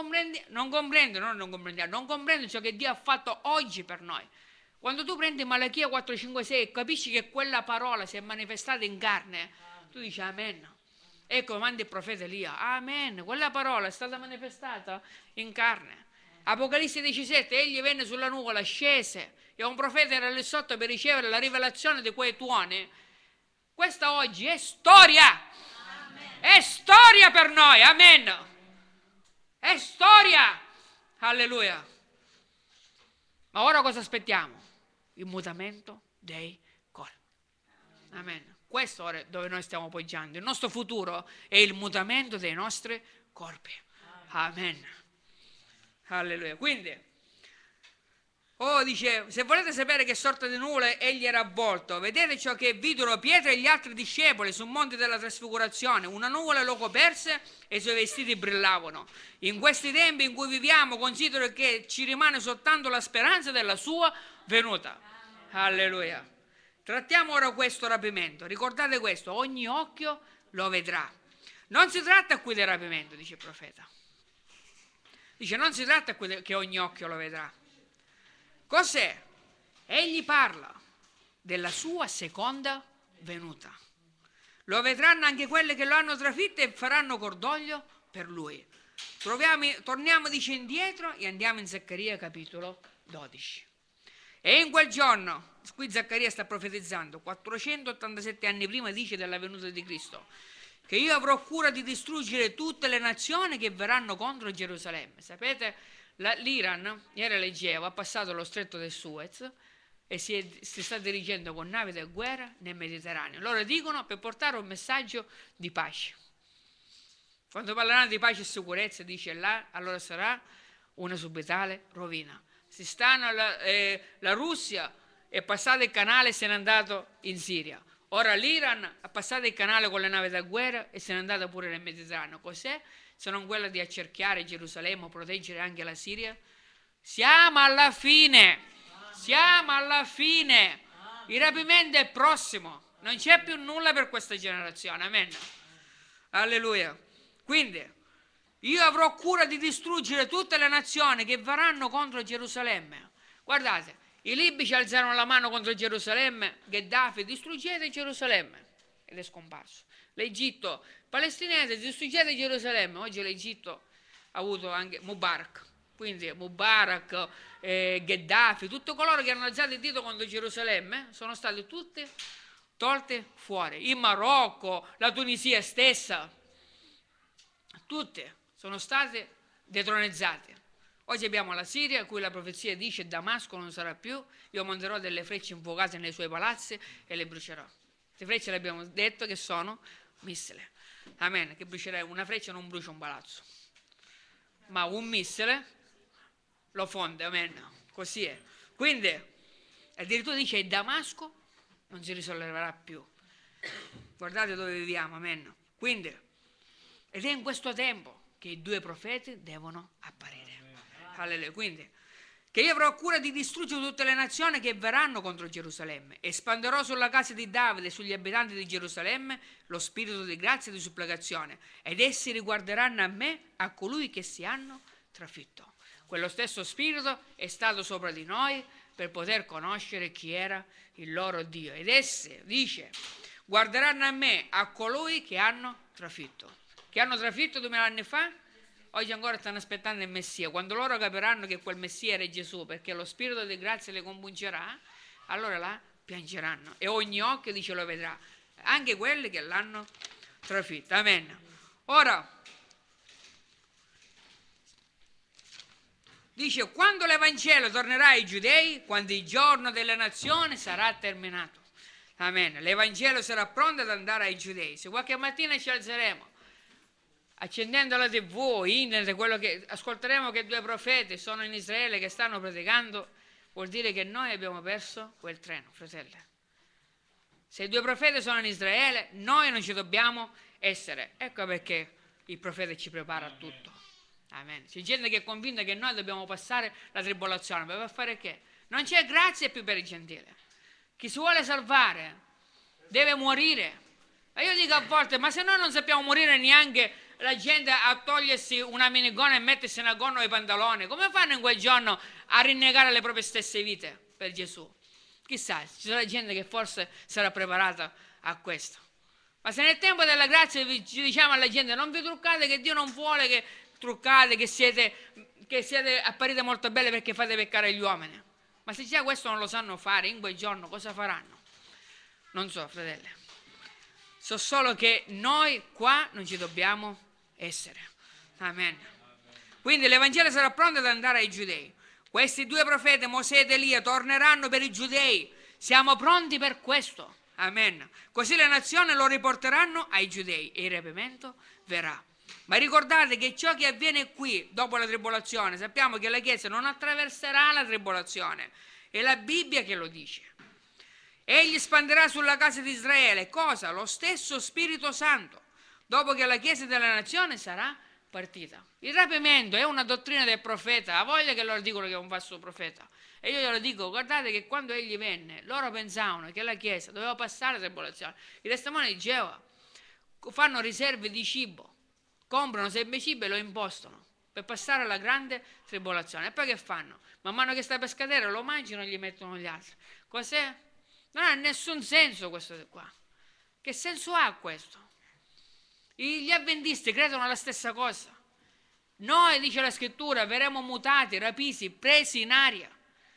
comprende ciò che Dio ha fatto oggi per noi. Quando tu prendi Malachia 4:5-6 e capisci che quella parola si è manifestata in carne, tu dici amen. Ecco, manda il profeta Elia, amen, quella parola è stata manifestata in carne. Apocalisse 17, egli venne sulla nuvola, scese, e un profeta era lì sotto per ricevere la rivelazione di quei tuoni. Questa oggi è storia. Amen. È storia per noi, amen. È storia, alleluia. Ma ora cosa aspettiamo? Il mutamento dei corpi. Amen. Questo ora è dove noi stiamo appoggiando. Il nostro futuro è il mutamento dei nostri corpi. Amen. Alleluia. Quindi, dice, se volete sapere che sorta di nuvole egli era avvolto, vedete ciò che videro Pietro e gli altri discepoli sul monte della trasfigurazione. Una nuvola lo coperse e i suoi vestiti brillavano. In questi tempi in cui viviamo considero che ci rimane soltanto la speranza della sua venuta. Alleluia. Trattiamo ora questo rapimento. Ricordate questo, ogni occhio lo vedrà. Non si tratta qui del rapimento, dice il profeta. Dice, non si tratta che ogni occhio lo vedrà. Cos'è? Egli parla della sua seconda venuta. Lo vedranno anche quelle che lo hanno trafitto e faranno cordoglio per lui. Torniamo, dice, indietro e andiamo in Zaccaria capitolo 12. E in quel giorno, qui Zaccaria sta profetizzando, 487 anni prima dice della venuta di Cristo, che io avrò cura di distruggere tutte le nazioni che verranno contro Gerusalemme. Sapete, l'Iran, ieri leggevo, ha passato lo stretto del Suez e si sta dirigendo con navi da guerra nel Mediterraneo. Loro dicono per portare un messaggio di pace. Quando parleranno di pace e sicurezza, dice là, allora sarà una subitale rovina. La Russia è passata il canale e se n'è andato in Siria. Ora l'Iran ha passato il canale con le navi da guerra e se n'è andata pure nel Mediterraneo. Cos'è? Se non quella di accerchiare Gerusalemme o proteggere anche la Siria? Siamo alla fine. Siamo alla fine. Il rapimento è prossimo. Non c'è più nulla per questa generazione. Amen. Alleluia. Quindi, io avrò cura di distruggere tutte le nazioni che verranno contro Gerusalemme. Guardate. I libici alzarono la mano contro Gerusalemme, Gheddafi, distruggete Gerusalemme, ed è scomparso. L'Egitto palestinese, distruggete Gerusalemme, oggi l'Egitto ha avuto anche Mubarak, quindi Mubarak, Gheddafi, tutti coloro che hanno alzato il dito contro Gerusalemme sono stati tutti tolti fuori. Il Marocco, la Tunisia stessa, tutti sono stati detronizzati. Oggi abbiamo la Siria, cui la profezia dice Damasco non sarà più, io monterò delle frecce infuocate nei suoi palazzi e le brucerò. Queste frecce le abbiamo detto che sono missile. Amen, che brucerai una freccia non brucia un palazzo, ma un missile lo fonde, amen, così è. Quindi, addirittura dice Damasco non si risolleverà più. Guardate dove viviamo, amen. Quindi, ed è in questo tempo che i due profeti devono apparire. Alleluia. Quindi, che io avrò cura di distruggere tutte le nazioni che verranno contro Gerusalemme. Espanderò sulla casa di Davide e sugli abitanti di Gerusalemme lo spirito di grazia e di supplicazione, ed essi riguarderanno a me, a colui che si hanno trafitto. Quello stesso spirito è stato sopra di noi per poter conoscere chi era il loro Dio. Ed essi, dice, guarderanno a me, a colui che hanno trafitto. Che hanno trafitto 2000 anni fa? Oggi ancora stanno aspettando il Messia. Quando loro capiranno che quel Messia era Gesù, perché lo spirito di grazia li compungerà, allora là piangeranno e ogni occhio, dice, lo vedrà. anche quelli che l'hanno trafitta. Amen. Ora, dice, quando l'Evangelo tornerà ai Giudei, quando il giorno delle nazioni sarà terminato. Amen. L'Evangelo sarà pronto ad andare ai Giudei. Se qualche mattina ci alzeremo, accendendo la TV, internet, quello che ascolteremo che 2 profeti sono in Israele che stanno predicando, vuol dire che noi abbiamo perso quel treno, fratelli. Se i 2 profeti sono in Israele, noi non ci dobbiamo essere. Ecco perché il profeta ci prepara a tutto. Amen. C'è gente che è convinta che noi dobbiamo passare la tribolazione, ma per fare che? Non c'è grazia più per i gentili. Chi si vuole salvare deve morire. E io dico a volte, ma se noi non sappiamo morire neanche la gente a togliersi una minigonna e mettersi una gonna o i pantaloni, come fanno in quel giorno a rinnegare le proprie stesse vite per Gesù? Chissà, ci sarà gente che forse sarà preparata a questo. Ma se nel tempo della grazia ci diciamo alla gente non vi truccate, che Dio non vuole che truccate, che siete apparite molto belle perché fate peccare gli uomini. Ma se già questo non lo sanno fare, in quel giorno cosa faranno? Non so, fratelli. So solo che noi qua non ci dobbiamo essere. Amen. Quindi l'Evangelo sarà pronto ad andare ai Giudei. Questi 2 profeti, Mosè ed Elia, torneranno per i Giudei. Siamo pronti per questo. Amen. Così le nazioni lo riporteranno ai Giudei e il rapimento verrà. Ma ricordate che ciò che avviene qui, dopo la tribolazione, sappiamo che la Chiesa non attraverserà la tribolazione. È la Bibbia che lo dice. Egli spanderà sulla casa di Israele, cosa? Lo stesso Spirito Santo, dopo che la Chiesa della nazione sarà partita. Il rapimento è una dottrina del profeta, ha voglia che loro dicono che è un falso profeta. E io glielo dico, guardate che quando egli venne, loro pensavano che la Chiesa doveva passare la tribolazione. I testimoni di Geova fanno riserve di cibo, comprano sempre cibo e lo impostano per passare la grande tribolazione. E poi che fanno? Man mano che sta per scadere lo mangiano e gli mettono gli altri. Cos'è? Non ha nessun senso questo qua. Che senso ha questo? Gli avventisti credono alla stessa cosa. Noi, dice la scrittura, verremo mutati, rapiti, presi in aria.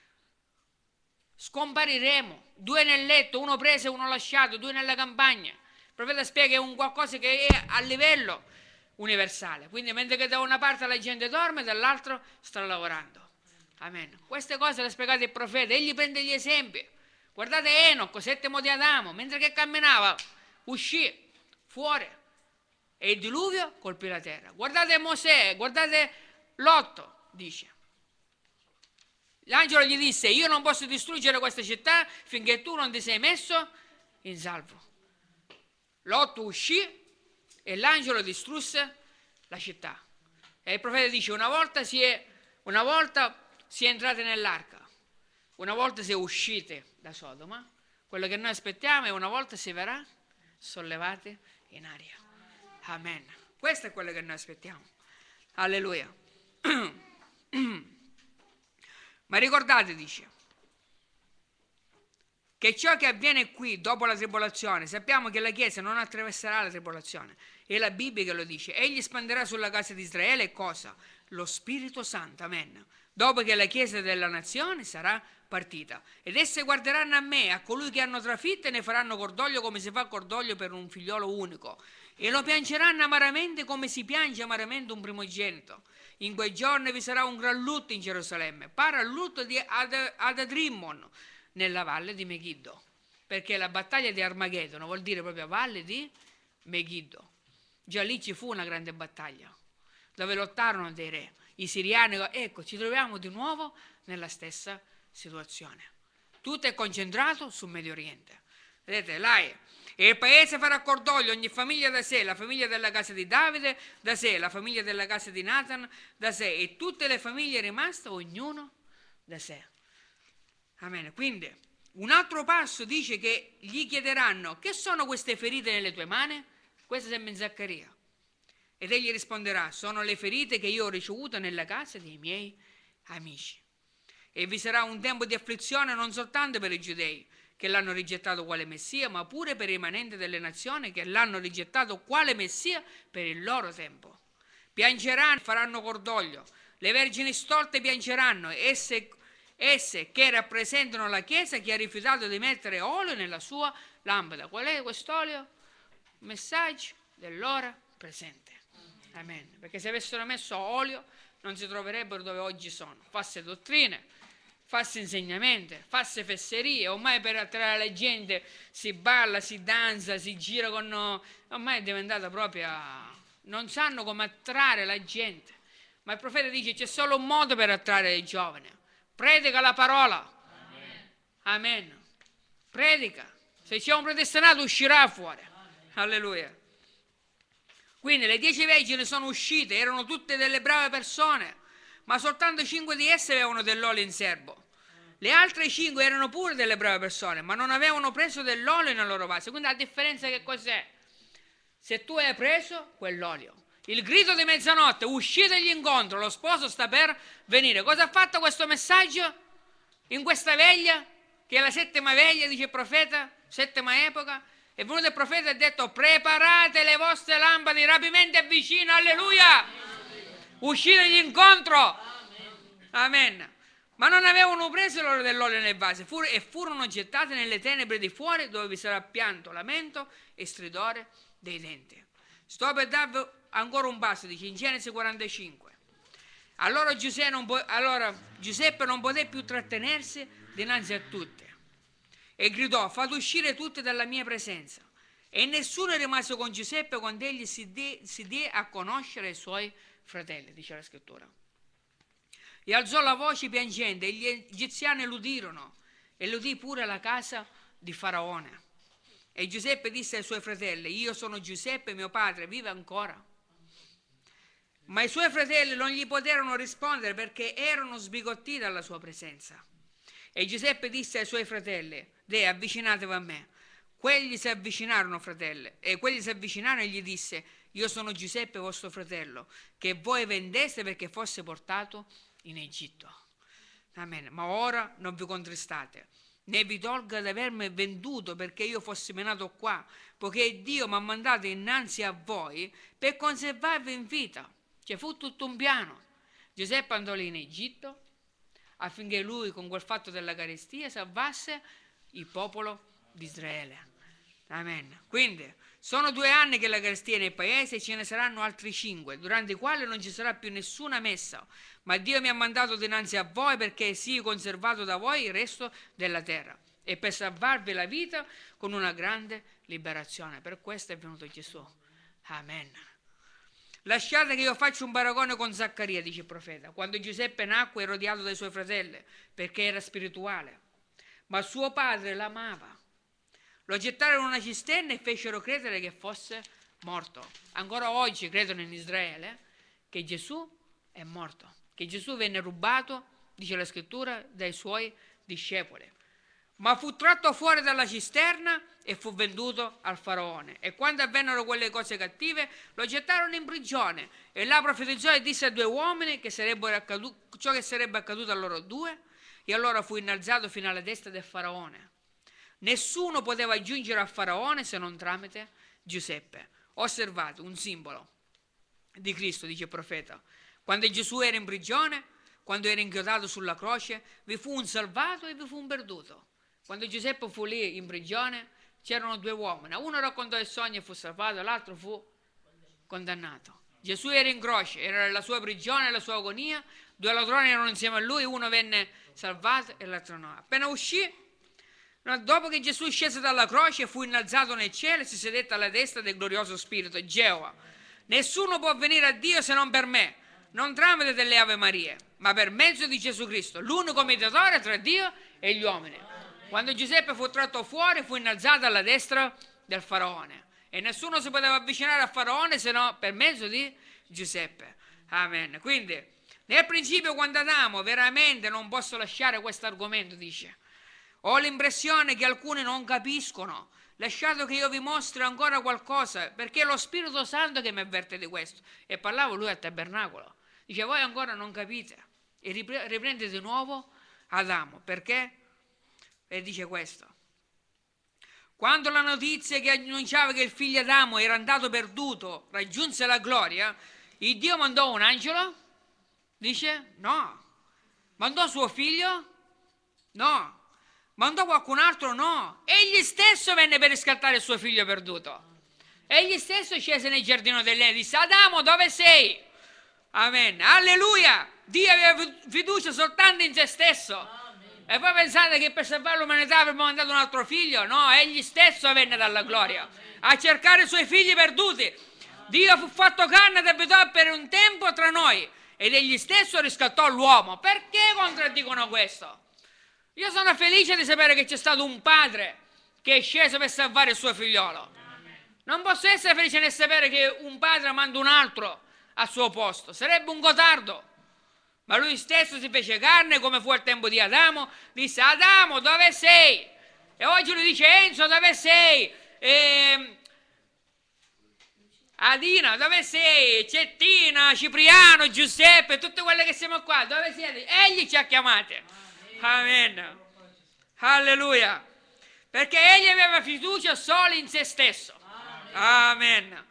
Scompariremo. 2 nel letto, uno preso e uno lasciato, 2 nella campagna. Il profeta spiega che è un qualcosa che è a livello universale. Quindi mentre che da una parte la gente dorme, dall'altro sta lavorando. Amen. Queste cose le ha spiegate il profeta. Egli prende gli esempi. Guardate Enoch, 7 modi Adamo, mentre che camminava, uscì fuori e il diluvio colpì la terra. Guardate Mosè, guardate Lotto, dice. L'angelo gli disse, io non posso distruggere questa città finché tu non ti sei messo in salvo. Lotto uscì e l'angelo distrusse la città. E il profeta dice, una volta si è entrate nell'arca, una volta si è uscite da Sodoma, quello che noi aspettiamo è una volta si verrà sollevate in aria. Amen. Questo è quello che noi aspettiamo. Alleluia. Ma ricordate, dice, che ciò che avviene qui dopo la tribolazione, sappiamo che la Chiesa non attraverserà la tribolazione. È la Bibbia che lo dice. Egli spanderà sulla casa di Israele cosa? Lo Spirito Santo. Amen. Dopo che la Chiesa della nazione sarà partita. Ed esse guarderanno a me, a colui che hanno trafitto, e ne faranno cordoglio come si fa cordoglio per un figliolo unico. E lo piangeranno amaramente come si piange amaramente un primogenito. In quei giorni vi sarà un gran lutto in Gerusalemme. Pare al lutto di Adadrimmon nella valle di Megiddo. Perché la battaglia di Armageddon vuol dire proprio valle di Megiddo. Già lì ci fu una grande battaglia, dove lottarono dei re. I siriani, ecco, ci troviamo di nuovo nella stessa situazione. Tutto è concentrato sul Medio Oriente. Vedete, là è. E il paese farà cordoglio, ogni famiglia da sé, la famiglia della casa di Davide da sé, la famiglia della casa di Nathan da sé, e tutte le famiglie rimaste, ognuno da sé. Amen. Quindi, un altro passo dice che gli chiederanno, che sono queste ferite nelle tue mani? Questo sembra in Zaccaria. Ed egli risponderà, sono le ferite che io ho ricevuto nella casa dei miei amici. E vi sarà un tempo di afflizione non soltanto per i giudei, che l'hanno rigettato quale Messia, ma pure per i rimanenti delle nazioni che l'hanno rigettato quale Messia per il loro tempo. Piangeranno, faranno cordoglio, le vergini stolte piangeranno, esse esse che rappresentano la Chiesa che ha rifiutato di mettere olio nella sua lampada. Qual è quest'olio? Messaggio dell'ora presente. Amen. Perché se avessero messo olio non si troverebbero dove oggi sono. False dottrine, falsi insegnamenti, false fesserie. Ormai per attrarre la gente si balla, si danza, si gira con... Ormai è diventata proprio... Non sanno come attrarre la gente. Ma il profeta dice c'è solo un modo per attrarre i giovani. Predica la parola. Amen. Predica. Se c'è un predestinato uscirà fuori. Alleluia. Quindi le 10 vergini sono uscite, erano tutte delle brave persone, ma soltanto 5 di esse avevano dell'olio in serbo. Le altre 5 erano pure delle brave persone, ma non avevano preso dell'olio nella loro vase. Quindi la differenza che cos'è? Se tu hai preso quell'olio, il grido di mezzanotte, uscitegli incontro, lo sposo sta per venire. Cosa ha fatto questo messaggio in questa veglia, che è la 7ª veglia, dice il profeta, 7ª epoca? È venuto il profeta e ha detto preparate le vostre lampade, il rapimento è vicino, alleluia, uscitegli incontro, amen. Ma non avevano preso loro dell'olio nel vaso e furono gettate nelle tenebre di fuori, dove vi sarà pianto, lamento e stridore dei denti. Sto per darvi ancora un passo, dice in Genesi 45. Allora Giuseppe non poté più trattenersi dinanzi a tutti e gridò fate uscire tutti dalla mia presenza. E nessuno rimase con Giuseppe quando egli si diè a conoscere i suoi fratelli, dice la scrittura. E alzò la voce piangendo e gli egiziani l'udirono e l'udì pure la casa di Faraone. E Giuseppe disse ai suoi fratelli io sono Giuseppe, mio padre vive ancora. Ma i suoi fratelli non gli poterono rispondere perché erano sbigottiti dalla sua presenza. E Giuseppe disse ai suoi fratelli avvicinatevi a me. Quelli si avvicinarono, fratelli, e quelli si avvicinarono e gli disse io sono Giuseppe vostro fratello, che voi vendeste perché fosse portato in Egitto. Amen. Ma ora non vi contristate, né vi tolga di avermi venduto perché io fossi menato qua, poiché Dio mi ha mandato innanzi a voi per conservarvi in vita. Cioè fu tutto un piano. Giuseppe andò lì in Egitto affinché lui con quel fatto della carestia salvasse il popolo di Israele. Amen. Quindi sono 2 anni che la carestia è nel paese e ce ne saranno altri 5, durante i quali non ci sarà più nessuna messa, ma Dio mi ha mandato dinanzi a voi perché sia conservato da voi il resto della terra e per salvarvi la vita con una grande liberazione. Per questo è venuto Gesù. Amen. Lasciate che io faccia un paragone con Zaccaria, dice il profeta. Quando Giuseppe nacque era odiato dai suoi fratelli perché era spirituale, ma suo padre l'amava. Lo gettarono in una cisterna e fecero credere che fosse morto. Ancora oggi credono in Israele che Gesù è morto, che Gesù venne rubato, dice la scrittura, dai suoi discepoli. Ma fu tratto fuori dalla cisterna e fu venduto al faraone. E quando avvennero quelle cose cattive, lo gettarono in prigione. E là profetizzò e disse a 2 uomini che ciò che sarebbe accaduto a loro 2. E allora fu innalzato fino alla destra del faraone. Nessuno poteva giungere a faraone se non tramite Giuseppe. Osservate un simbolo di Cristo, dice il profeta. Quando Gesù era in prigione, quando era inchiodato sulla croce, vi fu un salvato e vi fu un perduto. Quando Giuseppe fu lì in prigione, c'erano 2 uomini. Uno raccontò il sogno e fu salvato, l'altro fu condannato. Gesù era in croce, era la sua prigione, la sua agonia. 2 ladroni erano insieme a lui, uno venne salvato e l'altro no. Appena uscì, dopo che Gesù scese dalla croce, fu innalzato nel cielo e si sedette alla destra del glorioso Spirito. Geova, nessuno può venire a Dio se non per me, non tramite delle Ave Marie, ma per mezzo di Gesù Cristo, l'unico mediatore tra Dio e gli uomini. Quando Giuseppe fu tratto fuori, fu innalzato alla destra del faraone e nessuno si poteva avvicinare al faraone se no per mezzo di Giuseppe. Amen. Quindi nel principio, quando Adamo, veramente non posso lasciare questo argomento, dice, ho l'impressione che alcuni non capiscono. Lasciate che io vi mostri ancora qualcosa, perché è lo Spirito Santo che mi avverte di questo. E parlavo lui al tabernacolo. Dice, voi ancora non capite. E riprende di nuovo Adamo. Perché? E dice questo. Quando la notizia che annunciava che il figlio Adamo era andato perduto raggiunse la gloria, il Dio mandò un angelo? Dice, no. Mandò suo figlio No. Mandò qualcun altro? No. Egli stesso venne per riscattare il suo figlio perduto. Egli stesso scese nel giardino dell'Eden e disse: Adamo, dove sei? Amen. Alleluia. Dio aveva fiducia soltanto in se stesso. E poi pensate che per salvare l'umanità avrebbe mandato un altro figlio? No, egli stesso venne dalla gloria a cercare i suoi figli perduti. Dio fu fatto carne ed abitò per un tempo tra noi ed egli stesso riscattò l'uomo. Perché contraddicono questo? Io sono felice di sapere che c'è stato un padre che è sceso per salvare il suo figliolo. Non posso essere felice nel sapere che un padre manda un altro al suo posto. Sarebbe un gotardo. Ma lui stesso si fece carne, come fu al tempo di Adamo, disse: Adamo, dove sei? E oggi lui dice: Enzo, dove sei? Adina, dove sei? Cettina, Cipriano, Giuseppe, tutte quelle che siamo qua, dove siete? Egli ci ha chiamati. Amen. Alleluia. Perché egli aveva fiducia solo in se stesso. Amen.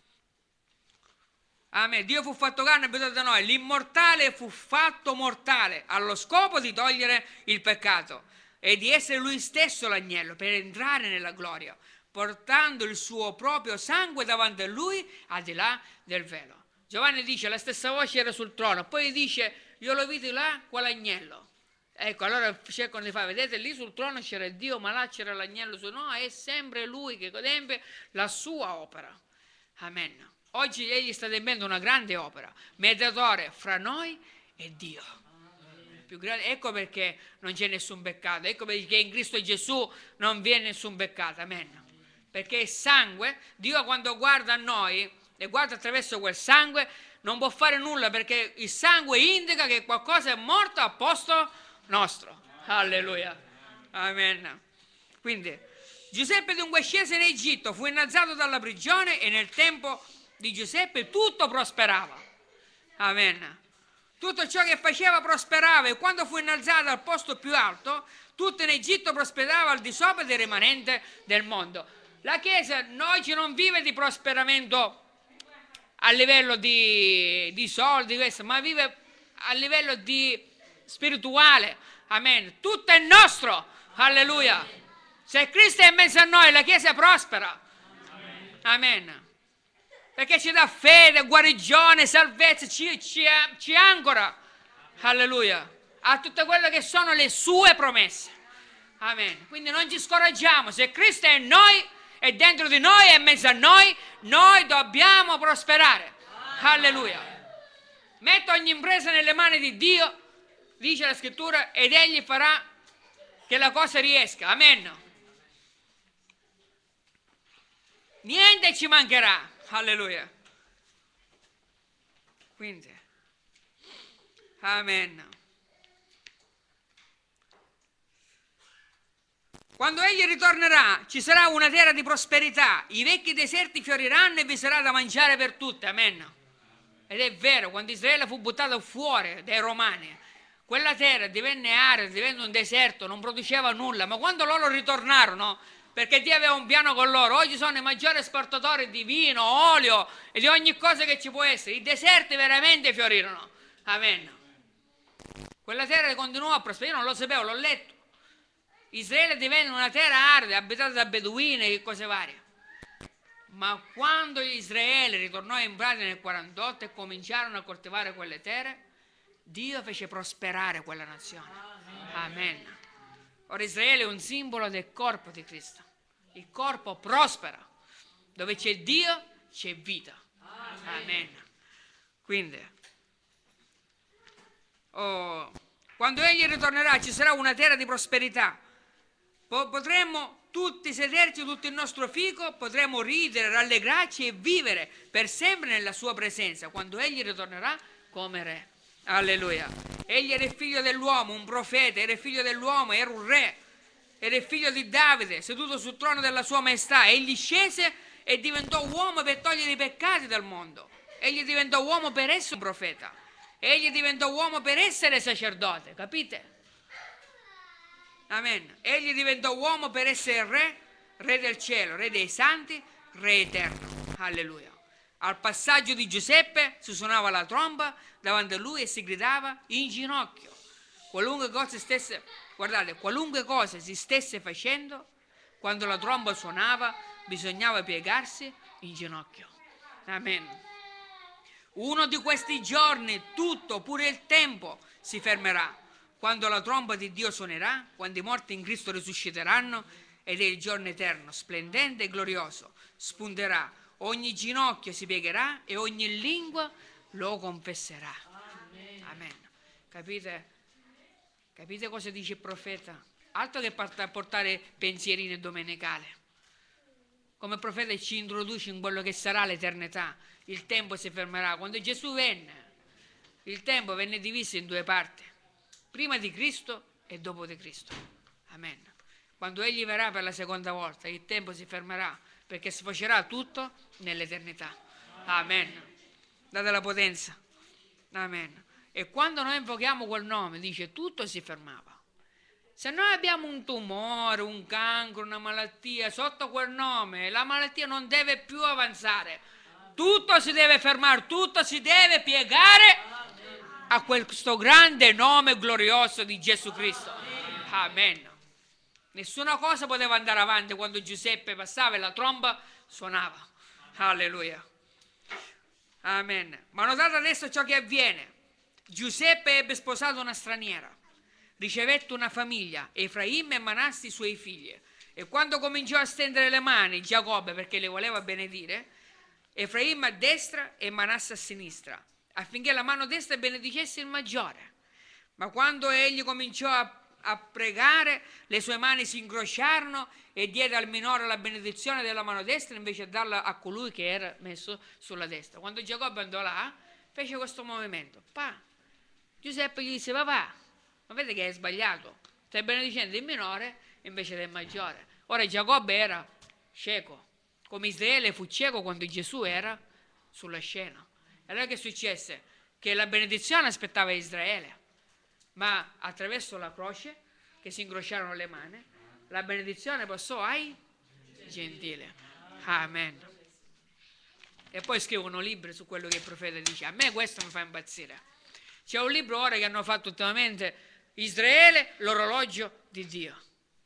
Amen. Dio fu fatto carne e abitò da noi. L'immortale fu fatto mortale allo scopo di togliere il peccato e di essere lui stesso l'agnello per entrare nella gloria, portando il suo proprio sangue davanti a lui al di là del velo. Giovanni dice: la stessa voce era sul trono, poi dice: io lo vidi là quell'agnello. Ecco, allora cercano di fare: vedete, lì sul trono c'era Dio, ma là c'era l'agnello su. No, è sempre lui che compie la sua opera. Amen. Oggi egli sta adempiendo una grande opera, mediatore fra noi e Dio. Più grande. Ecco perché non c'è nessun peccato, ecco perché in Cristo Gesù non viene nessun peccato. Amen. Perché il sangue, Dio quando guarda a noi e guarda attraverso quel sangue, non può fare nulla, perché il sangue indica che qualcosa è morto a posto nostro. Alleluia. Amen. Quindi Giuseppe dunque scese in Egitto, fu innalzato dalla prigione e nel tempo di Giuseppe tutto prosperava. Amen. Tutto ciò che faceva prosperava, e quando fu innalzato al posto più alto, tutto in Egitto prosperava al di sopra del rimanente del mondo. La Chiesa oggi non vive di prosperamento a livello di soldi, questo, ma vive a livello di spirituale. Amen. Tutto è nostro. Alleluia. Se Cristo è in mezzo a noi, la Chiesa prospera. Amen. Perché ci dà fede, guarigione, salvezza, ci ancora, alleluia, a tutte quelle che sono le sue promesse. Amen. Quindi non ci scoraggiamo, se Cristo è in noi, è dentro di noi, è in mezzo a noi dobbiamo prosperare. Alleluia. Metto ogni impresa nelle mani di Dio, dice la scrittura, ed egli farà che la cosa riesca. Amen. Niente ci mancherà. Alleluia. Quindi, amen. Quando egli ritornerà ci sarà una terra di prosperità, i vecchi deserti fioriranno e vi sarà da mangiare per tutti. Amen. Ed è vero, quando Israele fu buttato fuori dai Romani, quella terra divenne arida, divenne un deserto, non produceva nulla, ma quando loro ritornarono, perché Dio aveva un piano con loro, oggi sono i maggiori esportatori di vino, olio e di ogni cosa che ci può essere. I deserti veramente fiorirono. Amen. Quella terra continuò a prosperare, io non lo sapevo, l'ho letto. Israele divenne una terra arida, abitata da beduini e cose varie. Ma quando Israele ritornò in pratica nel 48 e cominciarono a coltivare quelle terre, Dio fece prosperare quella nazione. Amen. Ora Israele è un simbolo del corpo di Cristo. Il corpo prospera. Dove c'è Dio c'è vita. Amen. Quindi, quando egli ritornerà ci sarà una terra di prosperità. Potremmo tutti sederci tutto il nostro fico, potremmo ridere, rallegrarci e vivere per sempre nella sua presenza quando egli ritornerà come re. Alleluia. Egli era il figlio dell'uomo, un profeta, era il figlio dell'uomo, era un re, era il figlio di Davide, seduto sul trono della sua maestà. Egli scese e diventò uomo per togliere i peccati dal mondo. Egli diventò uomo per essere un profeta. Egli diventò uomo per essere sacerdote, capite? Amen. Egli diventò uomo per essere re, re del cielo, re dei santi, re eterno. Alleluia. Al passaggio di Giuseppe si suonava la tromba davanti a lui e si gridava in ginocchio. qualunque cosa si stesse facendo, quando la tromba suonava, bisognava piegarsi in ginocchio. Amen. Uno di questi giorni tutto, pure il tempo, si fermerà, quando la tromba di Dio suonerà, quando i morti in Cristo risusciteranno ed è il giorno eterno, splendente e glorioso, spunterà, ogni ginocchio si piegherà e ogni lingua lo confesserà. Amen. Capite? Capite cosa dice il profeta? Altro che portare pensierini domenicali. Come il profeta ci introduce in quello che sarà l'eternità. Il tempo si fermerà. Quando Gesù venne, il tempo venne diviso in due parti. Prima di Cristo e dopo di Cristo. Amen. Quando Egli verrà per la seconda volta, il tempo si fermerà, perché si sfocerà tutto nell'eternità. Amen. Date la potenza. Amen. E quando noi invochiamo quel nome, dice, tutto si fermava. Se noi abbiamo un tumore, un cancro, una malattia, sotto quel nome, la malattia non deve più avanzare. Tutto si deve fermare, tutto si deve piegare a questo grande nome glorioso di Gesù Cristo. Amen. Nessuna cosa poteva andare avanti quando Giuseppe passava e la tromba suonava. Alleluia. Amen. Ma notate adesso ciò che avviene. Giuseppe ebbe sposato una straniera, ricevette una famiglia, Efraim e Manasse i suoi figli. E quando cominciò a stendere le mani, Giacobbe, perché le voleva benedire, Efraim a destra e Manasse a sinistra, affinché la mano destra benedicesse il maggiore. Ma quando egli cominciò a pregare, le sue mani si incrociarono e diede al minore la benedizione della mano destra invece di darla a colui che era messo sulla destra. Quando Giacobbe andò là, fece questo movimento. Giuseppe gli disse, papà, ma vede che hai sbagliato, stai benedicendo il minore invece del maggiore. Ora Giacobbe era cieco, come Israele fu cieco quando Gesù era sulla scena. E allora che successe? Che la benedizione aspettava Israele, ma attraverso la croce, che si incrociarono le mani, la benedizione passò ai gentili. Amen. E poi scrivono libri su quello che il profeta dice. A me questo mi fa impazzire. C'è un libro ora che hanno fatto ultimamente, Israele, l'orologio di Dio.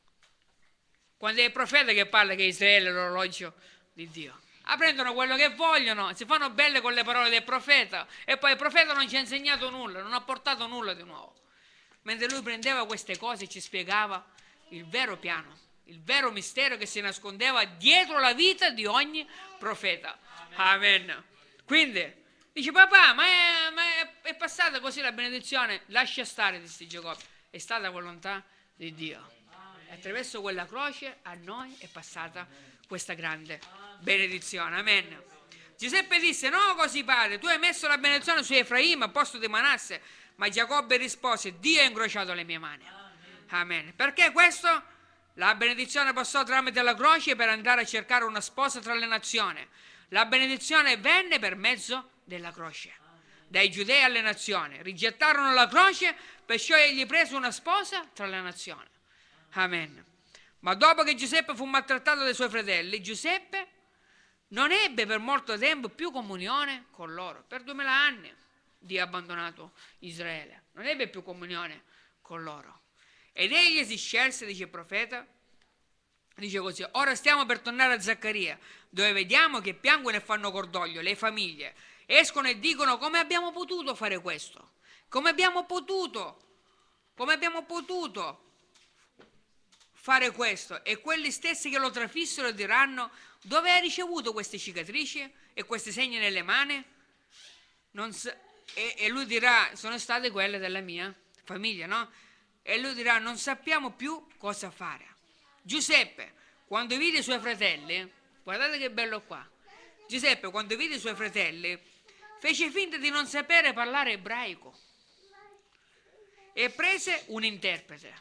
Quando è il profeta che parla che Israele è l'orologio di Dio. Prendono quello che vogliono, si fanno belle con le parole del profeta e poi il profeta non ci ha insegnato nulla, non ha portato nulla di nuovo. Mentre lui prendeva queste cose e ci spiegava il vero piano, il vero mistero che si nascondeva dietro la vita di ogni profeta. Amen. Quindi dice, papà, ma è passata così la benedizione? Lascia stare, disse Giacobbe, è stata volontà di Dio. E attraverso quella croce a noi è passata questa grande benedizione. Amen. Giuseppe disse, no così padre, tu hai messo la benedizione su Efraim a posto di Manasse. Ma Giacobbe rispose, Dio ha incrociato le mie mani. Amen. Perché questo? La benedizione passò tramite la croce per andare a cercare una sposa tra le nazioni. La benedizione venne per mezzo della croce. Dai giudei alle nazioni. Rigettarono la croce, perciò egli prese una sposa tra le nazioni. Amen. Ma dopo che Giuseppe fu maltrattato dai suoi fratelli, Giuseppe non ebbe per molto tempo più comunione con loro. Per 2000 anni Dio ha abbandonato Israele. Non ebbe più comunione con loro. Ed egli si scelse, dice il profeta, dice così, ora stiamo per tornare a Zaccaria, dove vediamo che piangono e fanno cordoglio le famiglie. Escono e dicono, come abbiamo potuto fare questo? Come abbiamo potuto fare questo? E quelli stessi che lo trafissero diranno, dove hai ricevuto queste cicatrici e questi segni nelle mani? E lui dirà, sono state quelle della mia famiglia, no? E lui dirà, non sappiamo più cosa fare. Giuseppe, quando vide i suoi fratelli, guardate che bello qua, Giuseppe, quando vide i suoi fratelli, fece finta di non sapere parlare ebraico e prese un interprete.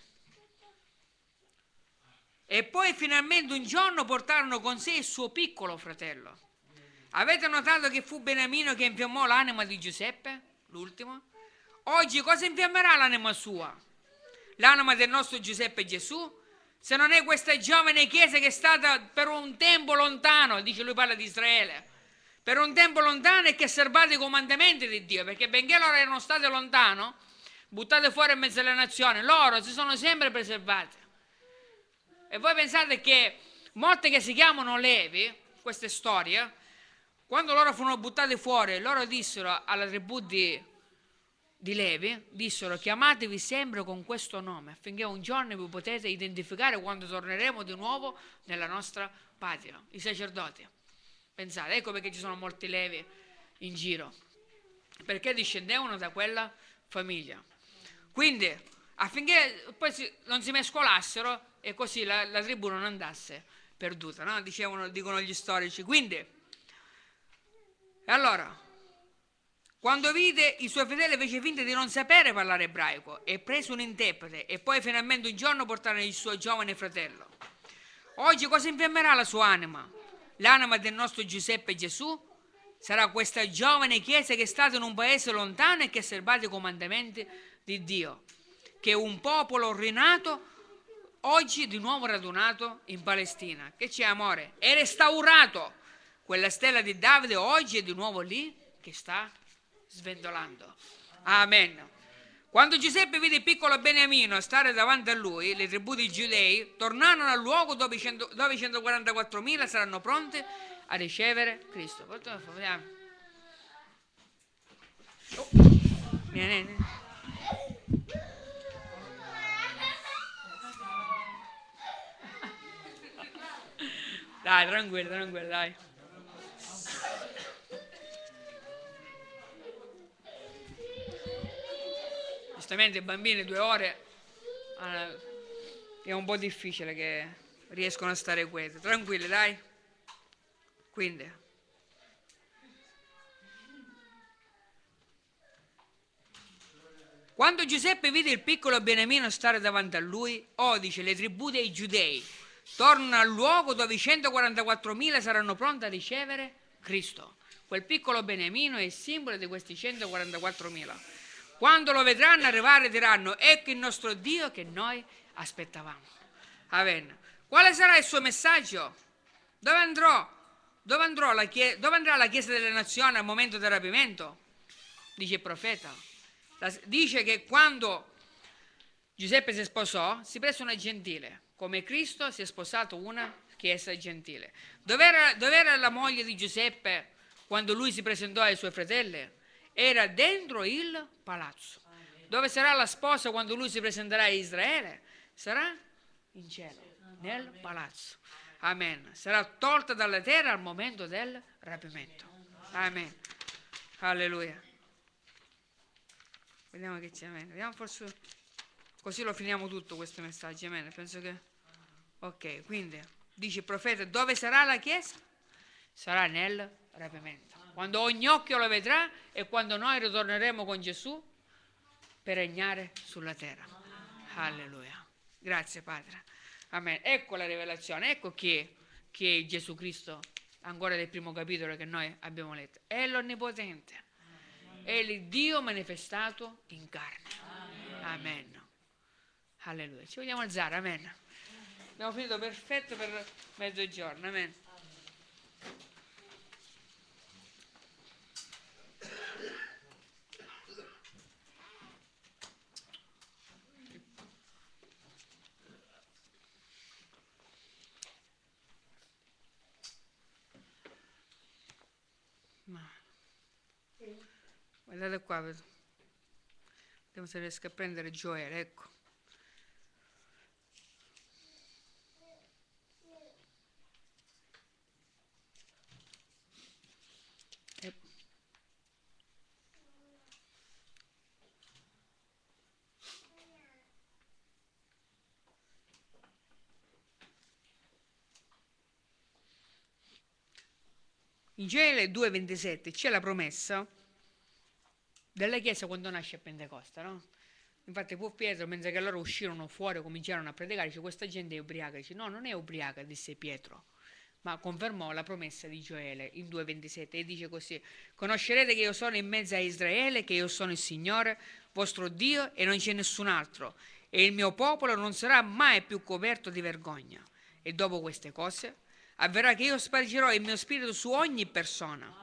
E poi finalmente un giorno portarono con sé il suo piccolo fratello. Avete notato che fu Beniamino che infiammò l'anima di Giuseppe, l'ultimo? Oggi cosa infiammerà l'anima sua? L'anima del nostro Giuseppe Gesù? Se non è questa giovane chiesa che è stata per un tempo lontano, dice lui, parla di Israele, per un tempo lontano e che ha serbato i comandamenti di Dio, perché benché loro erano stati lontano, buttate fuori in mezzo alle nazioni, loro si sono sempre preservati. E voi pensate che molte che si chiamano Levi, queste storie, quando loro furono buttati fuori, loro dissero alla tribù di Levi, dissero: chiamatevi sempre con questo nome, affinché un giorno vi potete identificare quando torneremo di nuovo nella nostra patria. I sacerdoti. Pensate, ecco perché ci sono molti Levi in giro, perché discendevano da quella famiglia. Quindi, affinché poi non si mescolassero e così la tribù non andasse perduta, no? Dicono gli storici. Quindi, e allora, quando vide i suoi fedeli fece finta di non sapere parlare ebraico e prese un interprete e poi finalmente un giorno portarono il suo giovane fratello. Oggi cosa infiammerà la sua anima? L'anima del nostro Giuseppe Gesù? Sarà questa giovane chiesa che è stata in un paese lontano e che ha serbato i comandamenti di Dio, che è un popolo rinato, oggi di nuovo radunato in Palestina. Che c'è, amore? È restaurato. Quella stella di Davide oggi è di nuovo lì che sta sventolando. Amen. Quando Giuseppe vide il piccolo Beniamino stare davanti a lui, le tribù di Giudei tornarono al luogo dove 144.000 saranno pronte a ricevere Cristo. Vediamo. Oh. Vieni. Dai, tranquillo, dai. Giustamente i bambini 2 ore è un po' difficile che riescono a stare quieti. Tranquilli, dai. Quindi, quando Giuseppe vide il piccolo Beniamino stare davanti a lui, dice, le tribù dei Giudei tornano al luogo dove 144.000 saranno pronti a ricevere Cristo. Quel piccolo Beniamino è il simbolo di questi 144.000. Quando lo vedranno arrivare diranno: ecco il nostro Dio che noi aspettavamo. Amen. Quale sarà il suo messaggio? Dove andrà la Chiesa delle Nazioni al momento del rapimento? Dice il profeta. Dice che quando Giuseppe si sposò, si prese una gentile, come Cristo si è sposato una Chiesa gentile. Dov'era la moglie di Giuseppe quando lui si presentò ai suoi fratelli? Era dentro il palazzo. Dove sarà la sposa quando lui si presenterà a Israele? Sarà in cielo, nel palazzo. Amen. Sarà tolta dalla terra al momento del rapimento. Amen. Alleluia. Vediamo che c'è. Amen. Vediamo, forse così lo finiamo tutto questo messaggio. Amen. Penso che... Ok, quindi dice il profeta: dove sarà la Chiesa? Sarà nel rapimento. Quando ogni occhio lo vedrà e quando noi ritorneremo con Gesù per regnare sulla terra. Alleluia. Grazie, Padre. Amen. Ecco la rivelazione, ecco chi è Gesù Cristo, ancora del primo capitolo che noi abbiamo letto. È l'Onnipotente, è il Dio manifestato in carne. Amen. Alleluia. Ci vogliamo alzare, amen. Abbiamo finito perfetto per mezzogiorno, amen. Guardate qua, vediamo se riesco a prendere Gioele, ecco. In Gioele 2,27 c'è la promessa della Chiesa quando nasce a Pentecoste, no? Infatti poi Pietro, mentre che loro uscirono fuori, cominciarono a predicare, dice: questa gente è ubriaca. Dice: no, non è ubriaca, disse Pietro, ma confermò la promessa di Gioele in 2,27 e dice così: conoscerete che io sono in mezzo a Israele, che io sono il Signore vostro Dio e non c'è nessun altro, e il mio popolo non sarà mai più coperto di vergogna. E dopo queste cose avverrà che io spargerò il mio spirito su ogni persona.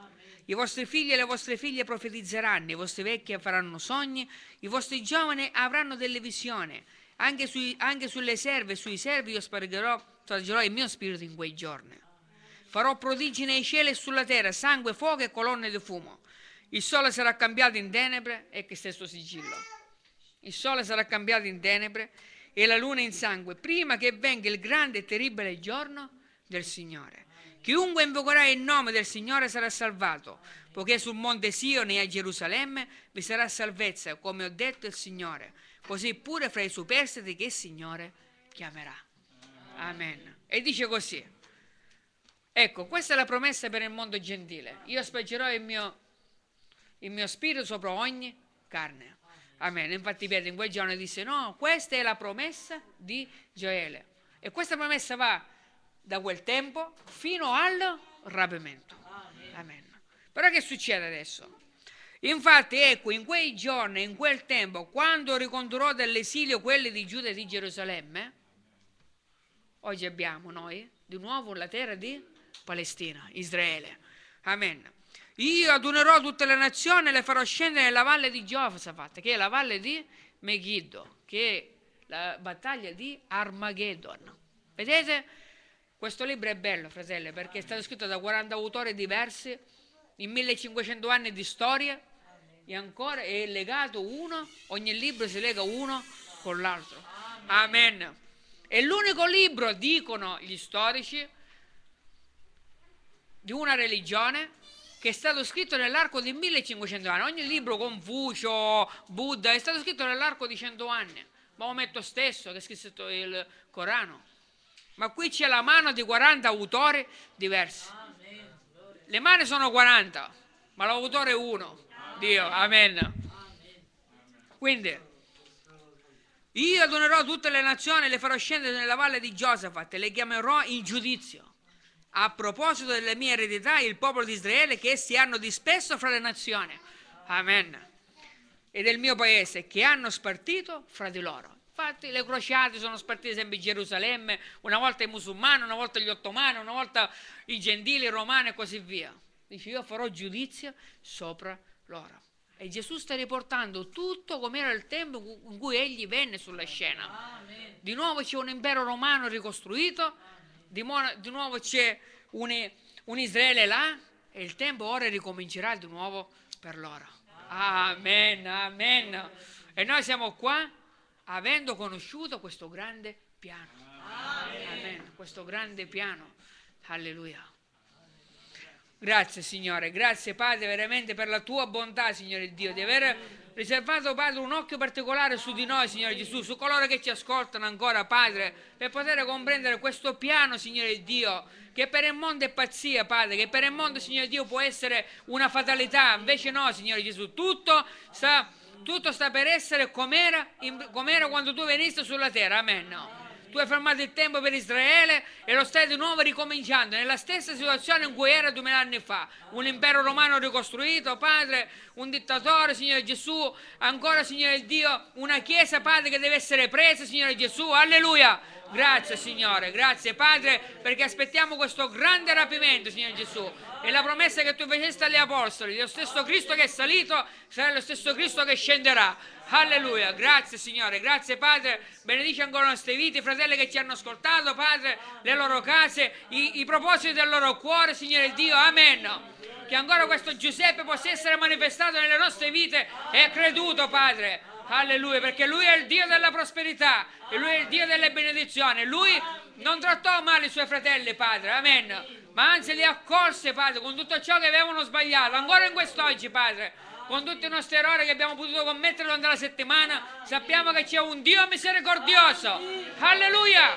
I vostri figli e le vostre figlie profetizzeranno, i vostri vecchi faranno sogni, i vostri giovani avranno delle visioni. Anche sulle serve e sui servi io spargerò il mio spirito in quei giorni. Farò prodigi nei cieli e sulla terra, sangue, fuoco e colonne di fumo. Il sole sarà cambiato in tenebre, e che stesso sigillo. Il sole sarà cambiato in tenebre e la luna in sangue, prima che venga il grande e terribile giorno del Signore. Chiunque invocherà il nome del Signore sarà salvato, poiché sul monte Sione e a Gerusalemme vi sarà salvezza, come ho detto il Signore, così pure fra i superstiti che il Signore chiamerà. Amen. E dice così. Ecco, questa è la promessa per il mondo gentile. Io spargerò il mio spirito sopra ogni carne. Amen. Infatti Pietro in quel giorno disse: no, questa è la promessa di Gioele. E questa promessa va da quel tempo fino al rapimento. Amen. Però che succede adesso? Infatti, ecco, in quei giorni, in quel tempo, quando ricondurrò dall'esilio quelli di Giuda e di Gerusalemme, oggi abbiamo noi di nuovo la terra di Palestina, Israele. Amen. Io adunerò tutte le nazioni e le farò scendere nella valle di Giosafat, che è la valle di Megiddo, che è la battaglia di Armageddon. Vedete? Questo libro è bello, fratelli, perché è stato scritto da 40 autori diversi, in 1500 anni di storia, e ancora è legato uno, ogni libro si lega uno con l'altro. Amen. È l'unico libro, dicono gli storici, di una religione che è stato scritto nell'arco di 1500 anni. Ogni libro, Confucio, Buddha, è stato scritto nell'arco di 100 anni. Maometto stesso, che ha scritto il Corano. Ma qui c'è la mano di 40 autori diversi. Le mani sono 40, ma l'autore è uno, Dio. Amen. Quindi, io adonerò tutte le nazioni e le farò scendere nella valle di Giosafat e le chiamerò in giudizio. A proposito delle mie eredità, il popolo di Israele che essi hanno disperso fra le nazioni. Amen. E del mio paese che hanno spartito fra di loro. Infatti le crociate sono spartite sempre in Gerusalemme, una volta i musulmani, una volta gli ottomani, una volta i gentili, i romani e così via. Dice: io farò giudizio sopra loro. E Gesù sta riportando tutto come era il tempo in cui egli venne sulla scena. Di nuovo c'è un impero romano ricostruito, di nuovo c'è un Israele là, e il tempo ora ricomincerà di nuovo per loro. Amen, amen. E noi siamo qua avendo conosciuto questo grande piano. Amen. Questo grande piano. Alleluia. Grazie Signore, grazie Padre veramente per la tua bontà, Signore Dio, di aver riservato, Padre, un occhio particolare su di noi, Signore Gesù, su coloro che ci ascoltano ancora, Padre, per poter comprendere questo piano, Signore Dio, che per il mondo è pazzia, Padre, che per il mondo, Signore Dio, può essere una fatalità, invece no, Signore Gesù, tutto sta per essere com'era quando tu veniste sulla terra. Amen. No. Tu hai fermato il tempo per Israele e lo stai di nuovo ricominciando nella stessa situazione in cui era 2000 anni fa. Un impero romano ricostruito, Padre, un dittatore, Signore Gesù, ancora, Signore Dio, una chiesa, Padre, che deve essere presa, Signore Gesù. Alleluia. Grazie, Signore, grazie, Padre, perché aspettiamo questo grande rapimento, Signore Gesù. E la promessa che tu facesti agli apostoli, lo stesso Cristo che è salito sarà lo stesso Cristo che scenderà. Alleluia, grazie Signore, grazie Padre, benedici ancora le nostre vite, i fratelli che ci hanno ascoltato, Padre, le loro case, i propositi del loro cuore, Signore Dio, amen. Che ancora questo Giuseppe possa essere manifestato nelle nostre vite e creduto, Padre, alleluia, perché Lui è il Dio della prosperità, e Lui è il Dio delle benedizioni, Lui non trattò male i Suoi fratelli, Padre, amen, ma anzi li accolse, Padre, con tutto ciò che avevano sbagliato, ancora in quest'oggi, Padre. Con tutti i nostri errori che abbiamo potuto commettere durante la settimana, sappiamo che c'è un Dio misericordioso. Alleluia!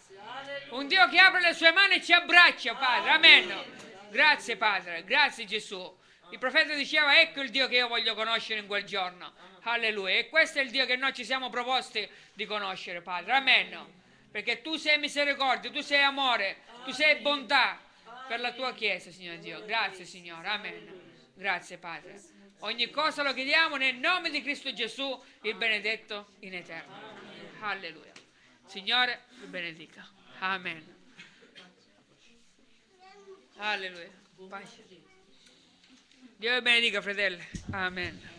Un Dio che apre le sue mani e ci abbraccia, Padre. Amen. Grazie, Padre. Grazie, Gesù. Il profeta diceva: ecco il Dio che io voglio conoscere in quel giorno. Alleluia. E questo è il Dio che noi ci siamo proposti di conoscere, Padre. Amen. Perché tu sei misericordia, tu sei amore, tu sei bontà per la tua Chiesa, Signore Dio. Grazie, Signore. Amen. Grazie, Padre. Ogni cosa lo chiediamo nel nome di Cristo Gesù, il benedetto in eterno. Alleluia. Signore, vi benedica. Amen. Alleluia. Pace. Dio vi benedica, fratelli. Amen.